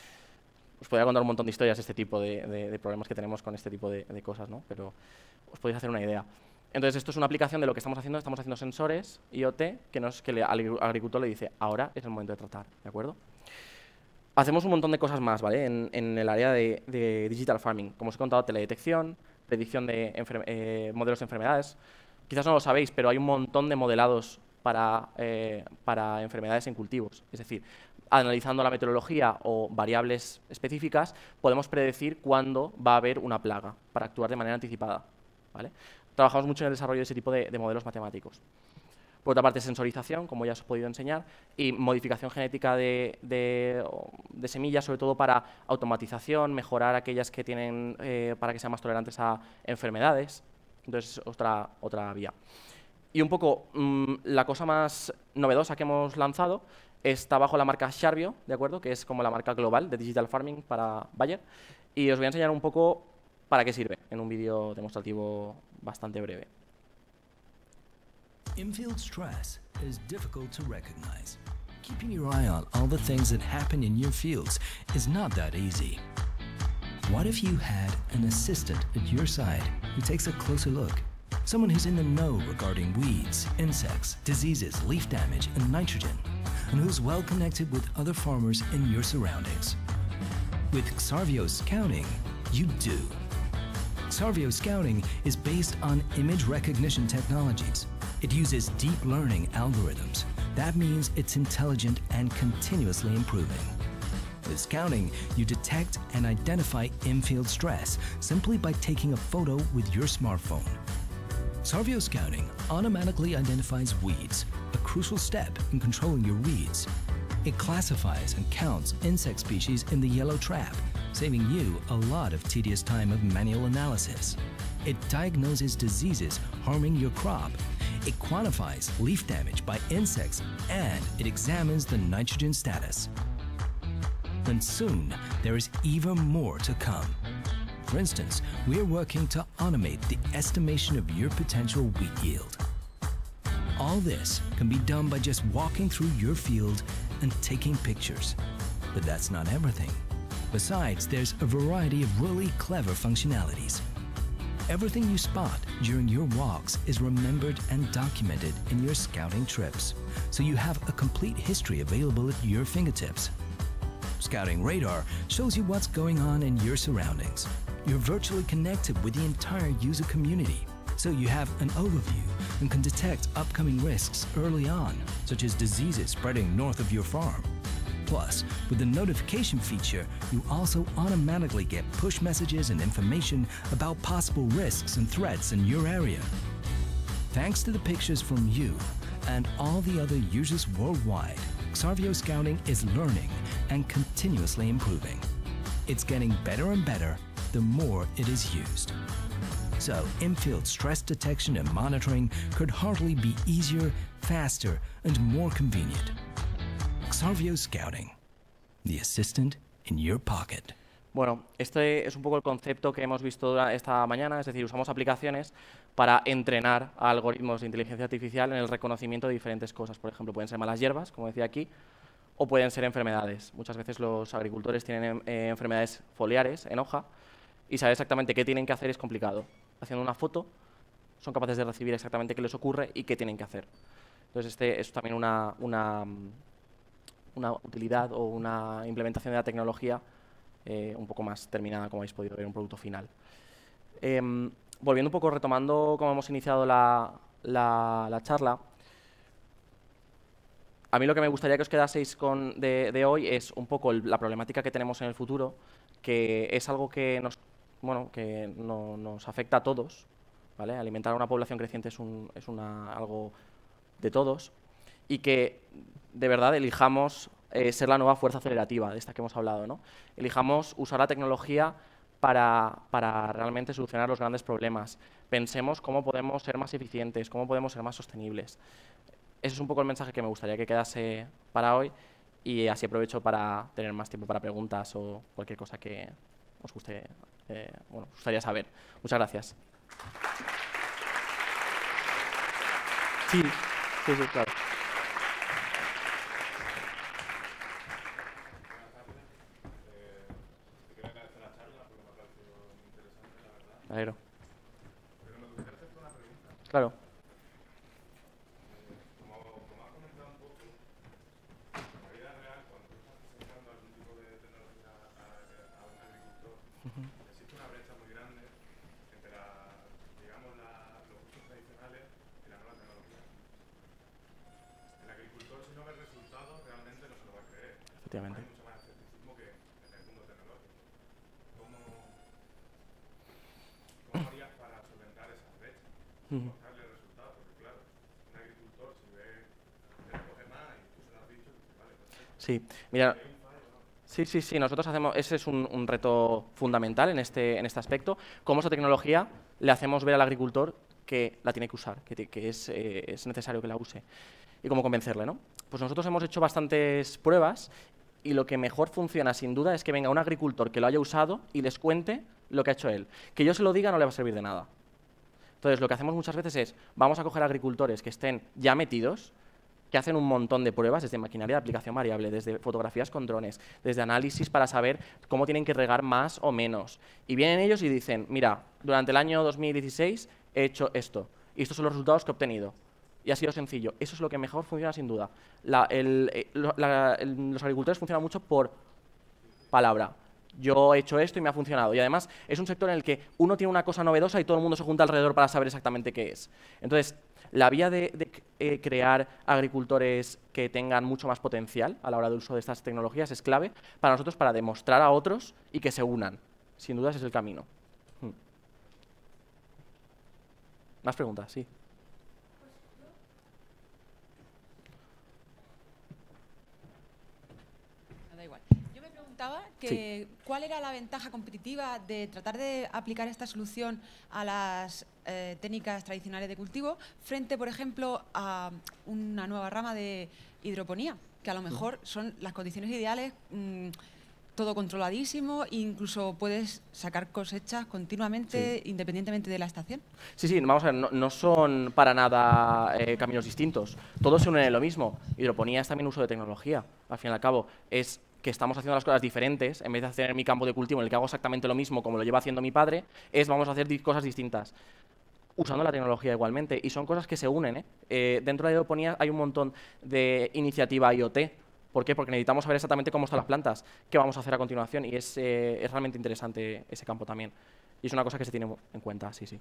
Os podría contar un montón de historias de este tipo de problemas que tenemos con este tipo de cosas, ¿no? Pero os podéis hacer una idea. Entonces, esto es una aplicación de lo que estamos haciendo sensores IoT que al agricultor le dice, ahora es el momento de tratar, ¿de acuerdo? Hacemos un montón de cosas más, ¿vale? En el área de digital farming. Como os he contado, teledetección, predicción de modelos de enfermedades. Quizás no lo sabéis, pero hay un montón de modelados para enfermedades en cultivos. Es decir, analizando la meteorología o variables específicas, podemos predecir cuándo va a haber una plaga para actuar de manera anticipada, ¿vale? Trabajamos mucho en el desarrollo de ese tipo de modelos matemáticos. Por otra parte, sensorización, como ya os he podido enseñar, y modificación genética de semillas, sobre todo para automatización, mejorar aquellas que tienen para que sean más tolerantes a enfermedades. Entonces, otra vía. Y un poco la cosa más novedosa que hemos lanzado está bajo la marca Xarvio, ¿de acuerdo? Que es como la marca global de digital farming para Bayer. Y os voy a enseñar un poco para qué sirve en un vídeo demostrativo bastante breve. In-field stress is difficult to recognize. Keeping your eye on all the things that happen in your fields is not that easy. What if you had an assistant at your side who takes a closer look? Someone who's in the know regarding weeds, insects, diseases, leaf damage, and nitrogen, and who's well connected with other farmers in your surroundings. With Xarvio Scouting, you do. Xarvio Scouting is based on image recognition technologies. It uses deep learning algorithms. That means it's intelligent and continuously improving. With Scouting, you detect and identify in-field stress simply by taking a photo with your smartphone. Xarvio Scouting automatically identifies weeds, a crucial step in controlling your weeds. It classifies and counts insect species in the yellow trap, saving you a lot of tedious time of manual analysis. It diagnoses diseases harming your crop. It quantifies leaf damage by insects, and it examines the nitrogen status. And soon, there is even more to come. For instance, we're working to automate the estimation of your potential wheat yield. All this can be done by just walking through your field and taking pictures. But that's not everything. Besides, there's a variety of really clever functionalities. Everything you spot during your walks is remembered and documented in your scouting trips, so you have a complete history available at your fingertips. Scouting Radar shows you what's going on in your surroundings. You're virtually connected with the entire user community, so you have an overview and can detect upcoming risks early on, such as diseases spreading north of your farm. Plus, with the notification feature, you also automatically get push messages and information about possible risks and threats in your area. Thanks to the pictures from you and all the other users worldwide, Xarvio Scouting is learning and continuously improving. It's getting better and better the more it is used. So, in-field stress detection and monitoring could hardly be easier, faster, and more convenient. Xarvio Scouting, the assistant in your pocket. Bueno, este es un poco el concepto que hemos visto esta mañana, es decir, usamos aplicaciones para entrenar a algoritmos de inteligencia artificial en el reconocimiento de diferentes cosas. Por ejemplo, pueden ser malas hierbas, como decía aquí, o pueden ser enfermedades. Muchas veces los agricultores tienen enfermedades foliares en hoja y saber exactamente qué tienen que hacer es complicado. Haciendo una foto son capaces de recibir exactamente qué les ocurre y qué tienen que hacer. Entonces, este es también una utilidad o una implementación de la tecnología un poco más terminada, como habéis podido ver, un producto final. Volviendo un poco, retomando cómo hemos iniciado la charla, a mí lo que me gustaría que os quedaseis de hoy es un poco la problemática que tenemos en el futuro, que es algo que nos afecta a todos, ¿vale? Alimentar a una población creciente es algo de todos, y que de verdad elijamos ser la nueva fuerza acelerativa de esta que hemos hablado, ¿no? Elijamos usar la tecnología para realmente solucionar los grandes problemas. Pensemos cómo podemos ser más eficientes, cómo podemos ser más sostenibles. Ese es un poco el mensaje que me gustaría que quedase para hoy, y así aprovecho para tener más tiempo para preguntas o cualquier cosa que os guste, os gustaría saber. Muchas gracias. Sí, claro. Me alegro. Pero me gustaría hacerte una pregunta. Claro. Como has comentado un poco, en la vida real, cuando tú estás presentando algún tipo de tecnología a un agricultor, existe una brecha muy grande entre los usos tradicionales y la nueva tecnología. El agricultor, si no ve resultados, realmente no se lo va a creer. Efectivamente. Hay mucho más escepticismo que en el mundo tecnológico. ¿Cómo harías para solventar esas brechas? Mostrarle resultados, porque claro, un agricultor si ve que recoge más y tú se lo has dicho, dice, vale, perfecto. Sí, mira, sí, nosotros hacemos, ese es un reto fundamental en este aspecto, cómo esa tecnología le hacemos ver al agricultor que la tiene que usar, que es necesario que la use, y cómo convencerle, ¿no? Pues nosotros hemos hecho bastantes pruebas, y lo que mejor funciona, sin duda, es que venga un agricultor que lo haya usado y les cuente lo que ha hecho él. Que yo se lo diga no le va a servir de nada. Entonces, lo que hacemos muchas veces es, vamos a coger agricultores que estén ya metidos, que hacen un montón de pruebas, desde maquinaria de aplicación variable, desde fotografías con drones, desde análisis para saber cómo tienen que regar más o menos. Y vienen ellos y dicen, mira, durante el año 2016 he hecho esto, y estos son los resultados que he obtenido. Y ha sido sencillo. Eso es lo que mejor funciona, sin duda. Los agricultores funcionan mucho por palabra. Yo he hecho esto y me ha funcionado. Y además es un sector en el que uno tiene una cosa novedosa y todo el mundo se junta alrededor para saber exactamente qué es. Entonces, la vía de crear agricultores que tengan mucho más potencial a la hora del uso de estas tecnologías es clave para nosotros, para demostrar a otros y que se unan. Sin duda ese es el camino. ¿Más preguntas? Sí. ¿Cuál era la ventaja competitiva de tratar de aplicar esta solución a las técnicas tradicionales de cultivo frente, por ejemplo, a una nueva rama de hidroponía, que a lo mejor son las condiciones ideales todo controladísimo e incluso puedes sacar cosechas continuamente independientemente de la estación. Sí, vamos a ver, no son para nada caminos distintos. Todos se unen en lo mismo. Hidroponía es también uso de tecnología, al fin y al cabo. Es que estamos haciendo las cosas diferentes. En vez de hacer mi campo de cultivo en el que hago exactamente lo mismo como lo lleva haciendo mi padre, vamos a hacer cosas distintas, usando la tecnología igualmente. Y son cosas que se unen. Dentro de la hidroponía hay un montón de iniciativa IoT. ¿Por qué? Porque necesitamos saber exactamente cómo están las plantas, qué vamos a hacer a continuación, y es realmente interesante ese campo también. Y es una cosa que se tiene en cuenta, sí.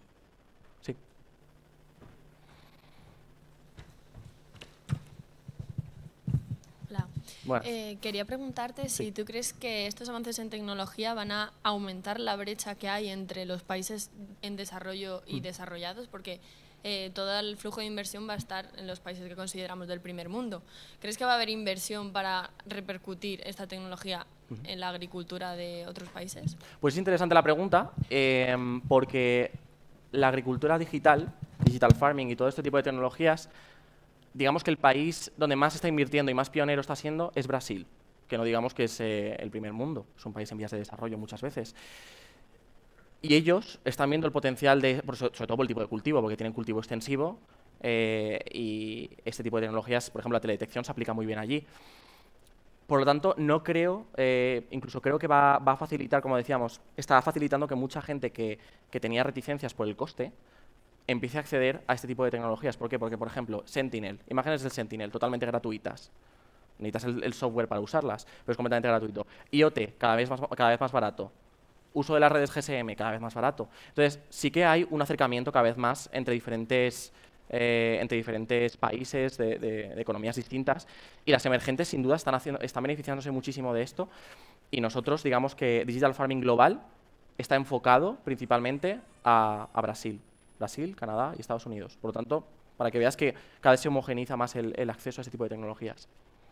Hola. Buenas. Quería preguntarte si tú crees que estos avances en tecnología van a aumentar la brecha que hay entre los países en desarrollo y desarrollados, porque todo el flujo de inversión va a estar en los países que consideramos del primer mundo. ¿Crees que va a haber inversión para repercutir esta tecnología en la agricultura de otros países? Pues es interesante la pregunta, porque la agricultura digital, digital farming y todo este tipo de tecnologías, digamos que el país donde más está invirtiendo y más pionero está siendo es Brasil, que no digamos que es el primer mundo, es un país en vías de desarrollo muchas veces. Y ellos están viendo el potencial, sobre todo por el tipo de cultivo, porque tienen cultivo extensivo y este tipo de tecnologías, por ejemplo, la teledetección se aplica muy bien allí. Por lo tanto, no creo, incluso creo que va a facilitar, como decíamos, está facilitando que mucha gente que tenía reticencias por el coste empiece a acceder a este tipo de tecnologías. ¿Por qué? Porque, por ejemplo, Sentinel, imágenes del Sentinel, totalmente gratuitas. Necesitas el software para usarlas, pero es completamente gratuito. IoT, cada vez más barato. Uso de las redes GSM, cada vez más barato. Entonces, sí que hay un acercamiento cada vez más entre diferentes países de economías distintas, y las emergentes, sin duda, están beneficiándose muchísimo de esto, y nosotros, digamos que Digital Farming Global está enfocado principalmente a Brasil, Canadá y Estados Unidos. Por lo tanto, para que veas que cada vez se homogeniza más el acceso a ese tipo de tecnologías.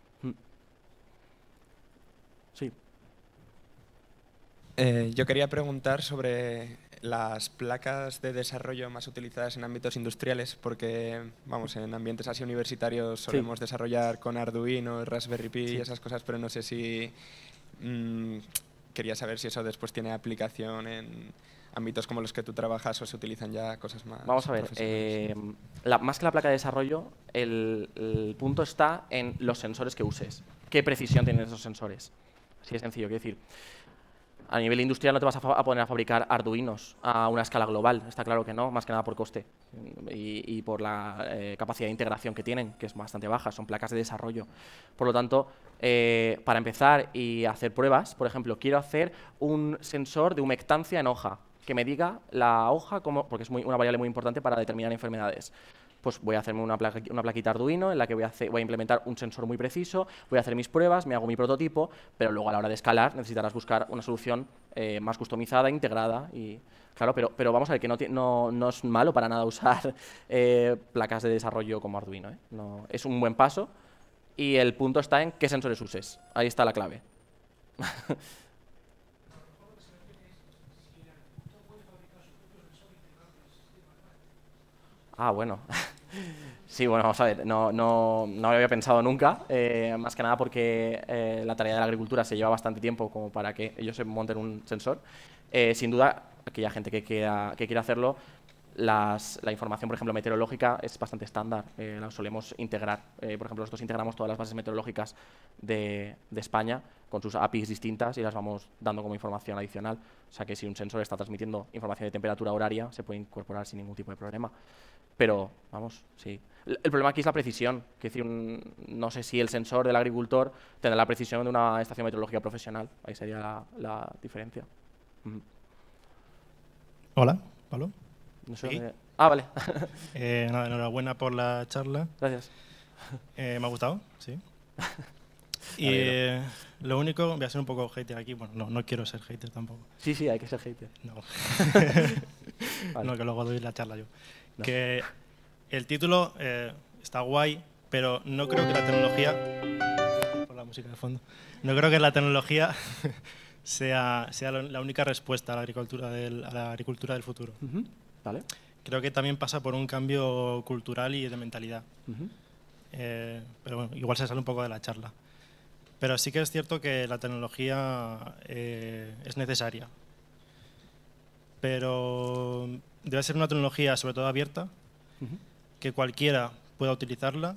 Sí. Yo quería preguntar sobre las placas de desarrollo más utilizadas en ámbitos industriales, porque, vamos, en ambientes así universitarios solemos desarrollar con Arduino, Raspberry Pi y esas cosas, pero no sé si... quería saber si eso después tiene aplicación en ámbitos como los que tú trabajas o se utilizan ya cosas más... Vamos a ver, más que la placa de desarrollo, el punto está en los sensores que uses. ¿Qué precisión tienen esos sensores? Así de sencillo, quiero decir. A nivel industrial no te vas a poner a fabricar Arduinos a una escala global, está claro que no, más que nada por coste y por la capacidad de integración que tienen, que es bastante baja, son placas de desarrollo. Por lo tanto, para empezar y hacer pruebas, por ejemplo, quiero hacer un sensor de humectancia en hoja, que me diga la hoja, porque es una variable muy importante para determinar enfermedades. Pues voy a hacerme una plaquita Arduino en la que voy a implementar un sensor muy preciso, voy a hacer mis pruebas, me hago mi prototipo, pero luego a la hora de escalar necesitarás buscar una solución más customizada, integrada. Y claro, pero vamos a ver que no es malo para nada usar placas de desarrollo como Arduino. No, es un buen paso y el punto está en qué sensores uses. Ahí está la clave. Ah, bueno. Sí, bueno, vamos a ver, no lo había pensado nunca, más que nada porque la tarea de la agricultura se lleva bastante tiempo como para que ellos se monten un sensor. Sin duda, aquella gente que quiera hacerlo, la información, por ejemplo, meteorológica es bastante estándar, la solemos integrar. Por ejemplo, nosotros integramos todas las bases meteorológicas de España con sus APIs distintas y las vamos dando como información adicional. O sea que si un sensor está transmitiendo información de temperatura horaria, se puede incorporar sin ningún tipo de problema. Pero, vamos, sí. El problema aquí es la precisión. Es decir, no sé si el sensor del agricultor tendrá la precisión de una estación meteorológica profesional. Ahí sería la diferencia. Hola, Pablo. No sé ¿Sí? dónde... Ah, vale. Nada, enhorabuena por la charla. Gracias. Me ha gustado, sí. Y lo único, voy a ser un poco hater aquí. Bueno, no quiero ser hater tampoco. Sí, hay que ser hater. No. Vale. No, que luego doy la charla yo. No. Que el título está guay, pero no creo que la tecnología... Por la música de fondo. No creo que la tecnología sea la única respuesta a la agricultura del futuro. Vale. Creo que también pasa por un cambio cultural y de mentalidad. Pero bueno, igual se sale un poco de la charla. Pero sí que es cierto que la tecnología es necesaria. Pero debe ser una tecnología sobre todo abierta, que cualquiera pueda utilizarla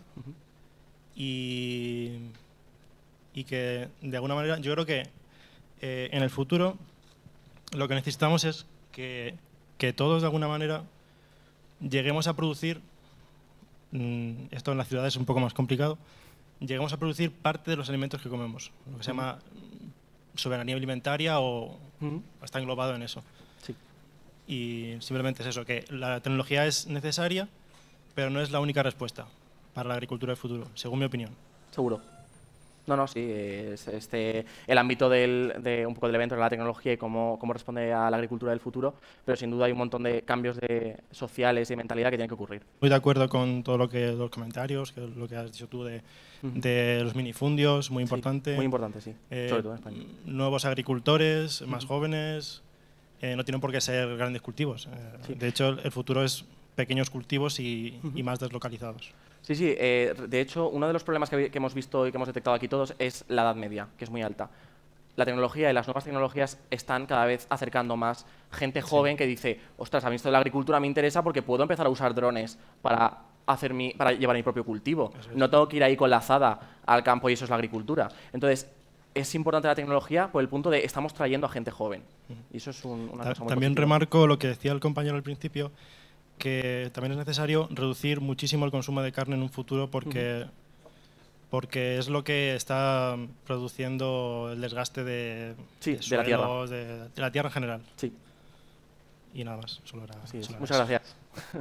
y que de alguna manera yo creo que en el futuro lo que necesitamos es que todos de alguna manera lleguemos a producir, esto en las ciudades es un poco más complicado, lleguemos a producir parte de los alimentos que comemos, lo que se llama soberanía alimentaria o está englobado en eso. Sí. Y simplemente es eso, que la tecnología es necesaria, pero no es la única respuesta para la agricultura del futuro, según mi opinión. Seguro. No, sí, es el ámbito un poco del evento de la tecnología y cómo responde a la agricultura del futuro, pero sin duda hay un montón de cambios sociales y de mentalidad que tienen que ocurrir. Estoy de acuerdo con todo los comentarios, lo que has dicho tú de los minifundios, muy importante. Sí, muy importante, sí, sobre todo en España. Nuevos agricultores, más jóvenes, no tienen por qué ser grandes cultivos. De hecho, el futuro es pequeños cultivos y más deslocalizados. Sí, de hecho, uno de los problemas que hemos visto y que hemos detectado aquí todos es la edad media, que es muy alta. La tecnología y las nuevas tecnologías están cada vez acercando más gente joven que dice, ostras, a mí esto de la agricultura me interesa porque puedo empezar a usar drones para llevar mi propio cultivo. No tengo que ir ahí con la azada al campo y eso es la agricultura. Entonces, es importante la tecnología por el punto de estamos trayendo a gente joven. Y eso es una cosa muy También positiva. remarco lo que decía el compañero al principio, que también es necesario reducir muchísimo el consumo de carne en un futuro porque es lo que está produciendo el desgaste de la tierra. suelos, de la tierra en general. Sí. Y nada más. Solo era Muchas gracias.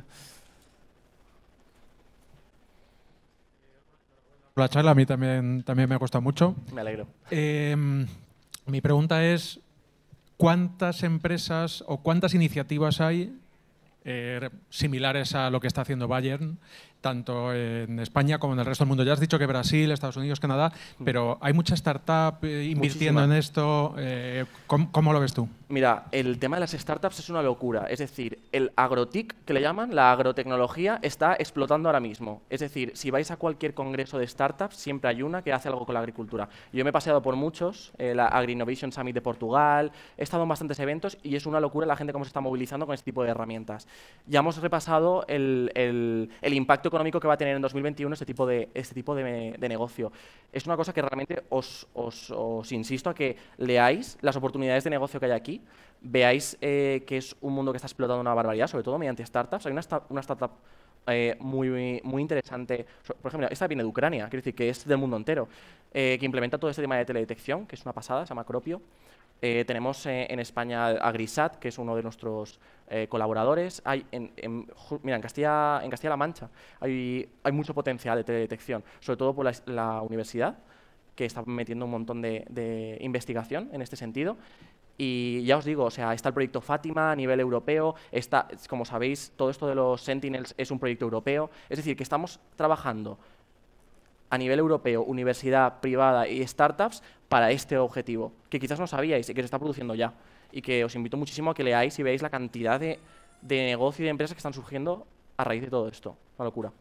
La charla a mí también me ha costado mucho. Me alegro. Mi pregunta es, ¿cuántas empresas o cuántas iniciativas hay similares a lo que está haciendo Bayern, tanto en España como en el resto del mundo? Ya has dicho que Brasil, Estados Unidos, Canadá, pero ¿hay mucha startup invirtiendo en esto? ¿Cómo lo ves tú? Mira, el tema de las startups es una locura. Es decir, el agrotic, que le llaman, la agrotecnología, está explotando ahora mismo. Es decir, si vais a cualquier congreso de startups, siempre hay una que hace algo con la agricultura. Yo me he paseado por muchos, la Agri Innovation Summit de Portugal, he estado en bastantes eventos y es una locura la gente cómo se está movilizando con este tipo de herramientas. Ya hemos repasado el impacto económico que va a tener en 2021 este tipo de negocio. Es una cosa que realmente os insisto a que leáis las oportunidades de negocio que hay aquí, veáis que es un mundo que está explotando una barbaridad, sobre todo mediante startups. Hay una startup muy interesante, por ejemplo, esta viene de Ucrania, quiero decir que es del mundo entero, que implementa todo este tema de teledetección, que es una pasada, se llama Cropio. Tenemos en España a Grisat, que es uno de nuestros colaboradores. Hay mira, en Castilla-La Mancha hay mucho potencial de teledetección, sobre todo por la universidad, que está metiendo un montón de investigación en este sentido. Y ya os digo, o sea, está el proyecto Fátima a nivel europeo, como sabéis, todo esto de los Sentinels es un proyecto europeo. Es decir, que estamos trabajando a nivel europeo, universidad privada y startups para este objetivo, que quizás no sabíais y que se está produciendo ya. Y que os invito muchísimo a que leáis y veáis la cantidad de negocio y de empresas que están surgiendo a raíz de todo esto. Una locura.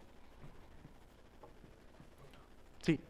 Sí.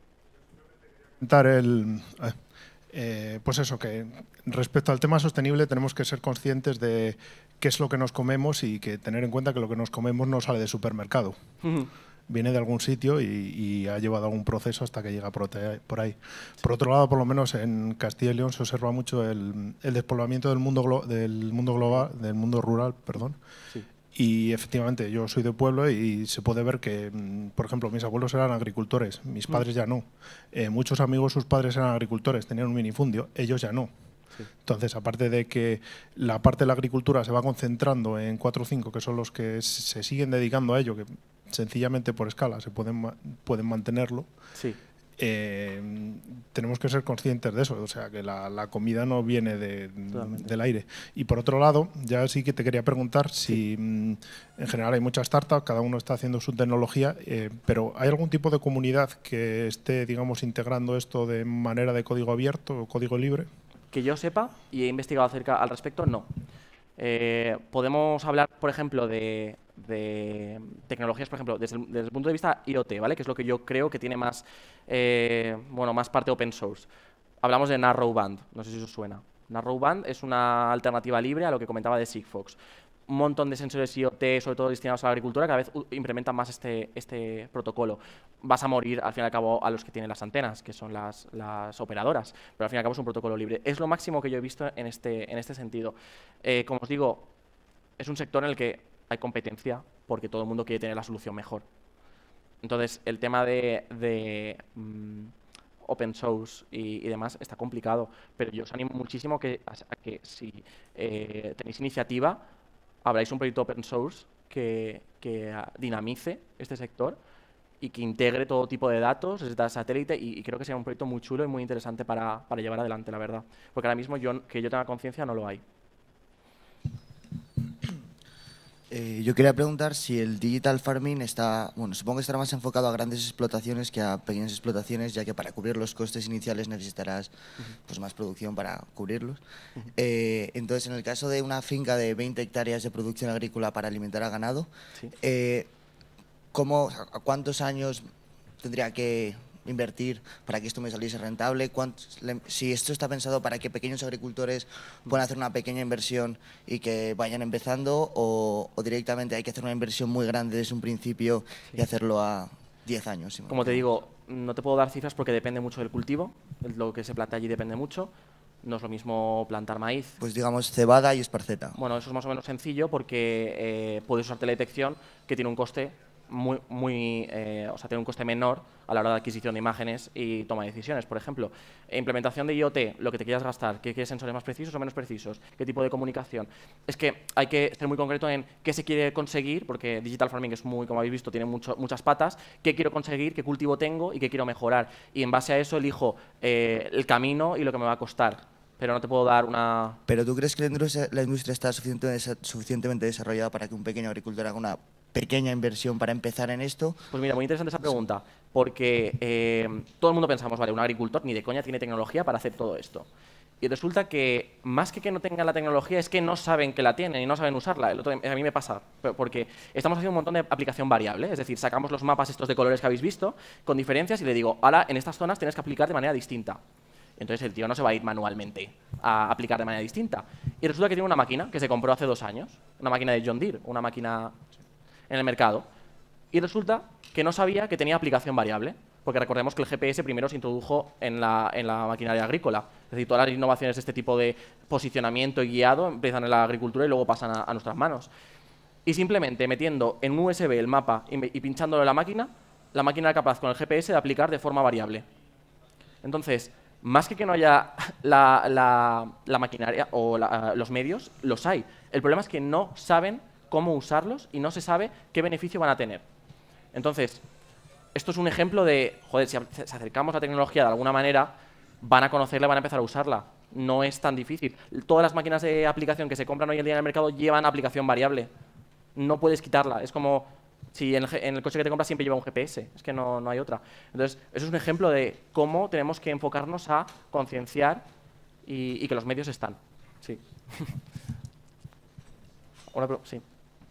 Pues eso, que respecto al tema sostenible tenemos que ser conscientes de qué es lo que nos comemos y que tener en cuenta que lo que nos comemos no sale del supermercado. Viene de algún sitio y ha llevado algún proceso hasta que llega por ahí. Por otro lado, por lo menos en Castilla y León se observa mucho el despoblamiento del mundo rural, perdón. Sí. Y efectivamente, yo soy de pueblo y se puede ver que, por ejemplo, mis abuelos eran agricultores, mis padres ya no. Muchos amigos, sus padres eran agricultores, tenían un minifundio, ellos ya no. Sí. Entonces, aparte de que la parte de la agricultura se va concentrando en 4 o 5, que son los que se siguen dedicando a ello, que sencillamente por escala se pueden mantenerlo, sí. Tenemos que ser conscientes de eso, o sea, que la comida no viene del aire. Y por otro lado, ya sí que te quería preguntar si en general hay muchas startups, cada uno está haciendo su tecnología, pero ¿hay algún tipo de comunidad que esté, digamos, integrando esto de manera de código abierto o código libre? Que yo sepa, y he investigado al respecto, no. Podemos hablar, por ejemplo, de tecnologías, por ejemplo, desde el punto de vista IoT, ¿vale? Que es lo que yo creo que tiene más, más parte open source. Hablamos de Narrowband, no sé si os suena. Narrowband es una alternativa libre a lo que comentaba de Sigfox. Un montón de sensores IoT, sobre todo destinados a la agricultura, cada vez implementan más este protocolo. Vas a morir, al fin y al cabo, a los que tienen las antenas, que son las operadoras, pero al fin y al cabo es un protocolo libre. Es lo máximo que yo he visto en este sentido. Como os digo, es un sector en el que hay competencia, porque todo el mundo quiere tener la solución mejor. Entonces, el tema de open source y demás está complicado, pero yo os animo muchísimo a que si tenéis iniciativa, abráis un proyecto open source que dinamice este sector y que integre todo tipo de datos desde satélite, y creo que sería un proyecto muy chulo y muy interesante para llevar adelante, la verdad. Porque ahora mismo, que yo tenga conciencia, no lo hay. Yo quería preguntar si el digital farming está, bueno, supongo que estará más enfocado a grandes explotaciones que a pequeñas explotaciones, ya que para cubrir los costes iniciales necesitarás pues, más producción para cubrirlos. Entonces, en el caso de una finca de 20 hectáreas de producción agrícola para alimentar a ganado, ¿a cuántos años tendría que invertir para que esto me saliese rentable? Si esto está pensado para que pequeños agricultores puedan hacer una pequeña inversión y que vayan empezando, o directamente hay que hacer una inversión muy grande desde un principio y hacerlo a 10 años. Como te digo, no te puedo dar cifras porque depende mucho del cultivo, lo que se planta allí depende mucho. No es lo mismo plantar maíz. Pues digamos cebada y esparceta. Bueno, eso es más o menos sencillo porque puedes usar teledetección, que tiene un coste tiene un coste menor a la hora de adquisición de imágenes y toma de decisiones. Por ejemplo, implementación de IoT, lo que te quieras gastar, ¿qué quieres, sensores más precisos o menos precisos? ¿Qué tipo de comunicación? Es que hay que ser muy concreto en qué se quiere conseguir, porque digital farming es muy, como habéis visto, tiene muchas patas. ¿Qué quiero conseguir? ¿Qué cultivo tengo? ¿Y qué quiero mejorar? Y en base a eso elijo el camino y lo que me va a costar. Pero no te puedo dar una... ¿Pero tú crees que la industria está suficientemente desarrollada para que un pequeño agricultor haga una pequeña inversión para empezar en esto? Pues mira, muy interesante esa pregunta, porque todo el mundo pensamos, vale, un agricultor ni de coña tiene tecnología para hacer todo esto. Y resulta que, más que no tengan la tecnología, es que no saben que la tienen y no saben usarla. A mí me pasa, porque estamos haciendo un montón de aplicación variable, es decir, sacamos los mapas estos de colores que habéis visto, con diferencias, y le digo, ahora en estas zonas tienes que aplicar de manera distinta. Entonces el tío no se va a ir manualmente a aplicar de manera distinta. Y resulta que tiene una máquina que se compró hace 2 años, una máquina de John Deere, una máquina en el mercado. Y resulta que no sabía que tenía aplicación variable, porque recordemos que el GPS primero se introdujo en la maquinaria agrícola. Es decir, todas las innovaciones de este tipo de posicionamiento y guiado empiezan en la agricultura y luego pasan a nuestras manos. Y simplemente metiendo en un USB el mapa y pinchándolo en la máquina era capaz con el GPS de aplicar de forma variable. Entonces, más que no haya la maquinaria o los medios, los hay. El problema es que no saben cómo usarlos y no se sabe qué beneficio van a tener. Entonces, esto es un ejemplo de, joder, si acercamos la tecnología de alguna manera, van a conocerla y van a empezar a usarla. No es tan difícil. Todas las máquinas de aplicación que se compran hoy en día en el mercado llevan aplicación variable. No puedes quitarla. Es como si en el coche que te compras siempre lleva un GPS. Es que no hay otra. Entonces, eso es un ejemplo de cómo tenemos que enfocarnos a concienciar y que los medios están. Sí. Sí.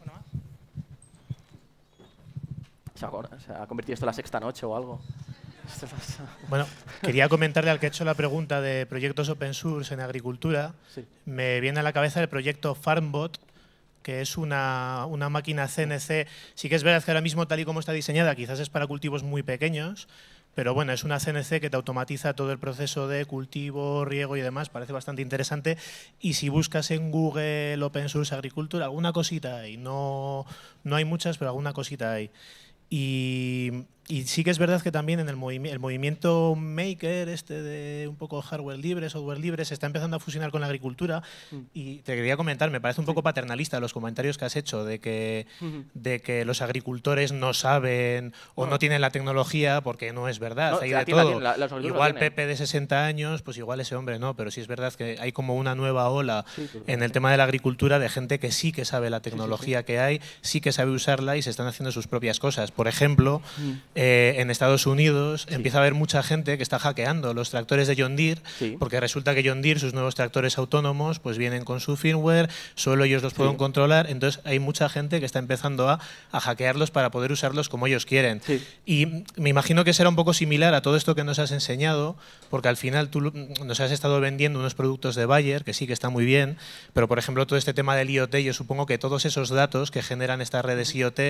¿Se ha convertido esto en la sexta noche o algo? Bueno, quería comentarle al que ha hecho la pregunta de proyectos open source en agricultura. Sí. Me viene a la cabeza el proyecto FarmBot, que es una máquina CNC. Sí que es verdad que ahora mismo, tal y como está diseñada, quizás es para cultivos muy pequeños, pero bueno, es una CNC que te automatiza todo el proceso de cultivo, riego y demás. Parece bastante interesante. Y si buscas en Google Open Source Agricultura, alguna cosita hay. No hay muchas, pero alguna cosita hay. Y sí que es verdad que también en el movimiento maker, de un poco hardware libre, software libre, se está empezando a fusionar con la agricultura. Y te quería comentar, me parece un poco paternalista los comentarios que has hecho de que los agricultores no saben o no tienen la tecnología, porque no es verdad. No, hay de todo. Igual Pepe de 60 años, pues igual ese hombre no, pero sí es verdad que hay como una nueva ola en el tema de la agricultura de gente que sí que sabe la tecnología que hay, sí que sabe usarla y se están haciendo sus propias cosas. Por ejemplo, en Estados Unidos empieza a haber mucha gente que está hackeando los tractores de John Deere, porque resulta que John Deere, sus nuevos tractores autónomos, pues vienen con su firmware, solo ellos los pueden controlar, entonces hay mucha gente que está empezando a hackearlos para poder usarlos como ellos quieren. Y me imagino que será un poco similar a todo esto que nos has enseñado, porque al final tú nos has estado vendiendo unos productos de Bayer, que sí que está muy bien, pero por ejemplo todo este tema del IoT, yo supongo que todos esos datos que generan estas redes IoT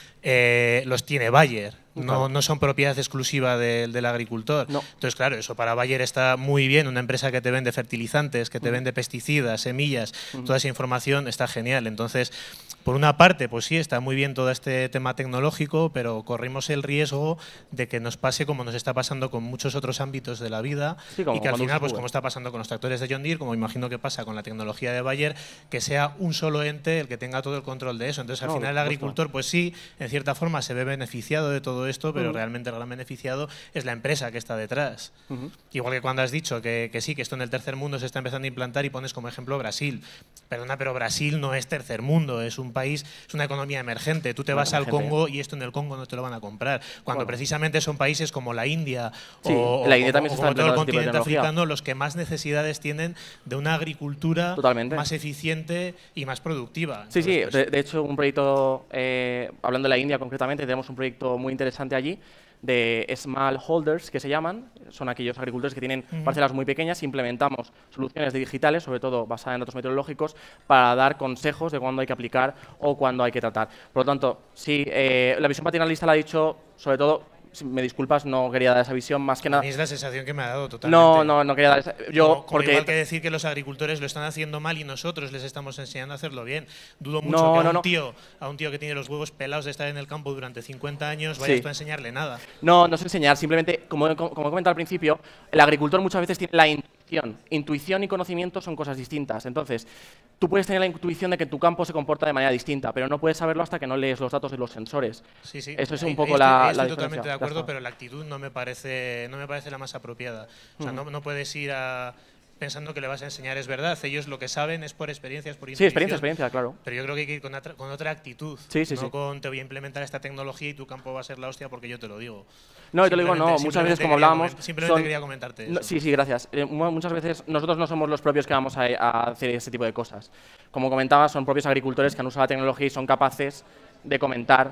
los tiene Bayer. No son propiedad exclusiva del agricultor. Entonces, claro, eso para Bayer está muy bien. Una empresa que te vende fertilizantes, que te vende pesticidas, semillas, toda esa información está genial. Entonces, por una parte, pues sí, está muy bien todo este tema tecnológico, pero corrimos el riesgo de que nos pase como nos está pasando con muchos otros ámbitos de la vida y que al final, pues como está pasando con los tractores de John Deere, como imagino que pasa con la tecnología de Bayer, que sea un solo ente el que tenga todo el control de eso. Entonces, al final el agricultor, pues sí, en cierta forma se ve beneficiado de todo esto, pero realmente el gran beneficiado es la empresa que está detrás. Igual que cuando has dicho que sí, que esto en el tercer mundo se está empezando a implantar y pones como ejemplo Brasil. Perdona, pero Brasil no es tercer mundo, es un país, es una economía emergente. Tú te vas al Congo y esto en el Congo no te lo van a comprar. Cuando precisamente son países como la India o la India también como todo el continente africano los que más necesidades tienen de una agricultura más eficiente y más productiva. Entonces, de hecho, un proyecto, hablando de la India concretamente, tenemos un proyecto muy interesante allí de smallholders, que se llaman, son aquellos agricultores que tienen parcelas muy pequeñas. Implementamos soluciones digitales, sobre todo basadas en datos meteorológicos, para dar consejos de cuándo hay que aplicar o cuándo hay que tratar. Por lo tanto, sí, la visión paternalista la ha dicho, sobre todo, me disculpas, no quería dar esa visión, más que nada. A mí es la sensación que me ha dado totalmente. No quería dar esa. Yo, como igual que decir que los agricultores lo están haciendo mal y nosotros les estamos enseñando a hacerlo bien. Dudo mucho que a un tío que tiene los huevos pelados de estar en el campo durante 50 años vayas tú a enseñarle nada. No es enseñar, simplemente, como he comentado al principio, el agricultor muchas veces tiene la intuición. Intuición y conocimiento son cosas distintas. Entonces, tú puedes tener la intuición de que tu campo se comporta de manera distinta, pero no puedes saberlo hasta que no lees los datos de los sensores. Eso es un poco la estoy diferencia. Totalmente de acuerdo, pero la actitud no me parece la más apropiada. O sea, no puedes ir pensando que le vas a enseñar es verdad. Ellos lo que saben es por experiencias, por intuición. Sí, experiencia, claro. Pero yo creo que hay que ir con otra actitud. No con te voy a implementar esta tecnología y tu campo va a ser la hostia porque yo te lo digo. No, yo te lo digo, no. Muchas veces, como hablábamos… Simplemente quería comentarte eso. Sí, gracias. Muchas veces nosotros no somos los propios que vamos a hacer ese tipo de cosas. Como comentaba, son propios agricultores que han usado la tecnología y son capaces de comentar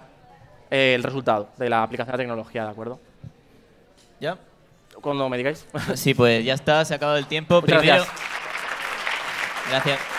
el resultado de la aplicación de la tecnología, ¿de acuerdo? ¿Ya? Cuando me digáis. Sí, pues ya está, se ha acabado el tiempo. Muchas gracias. Gracias.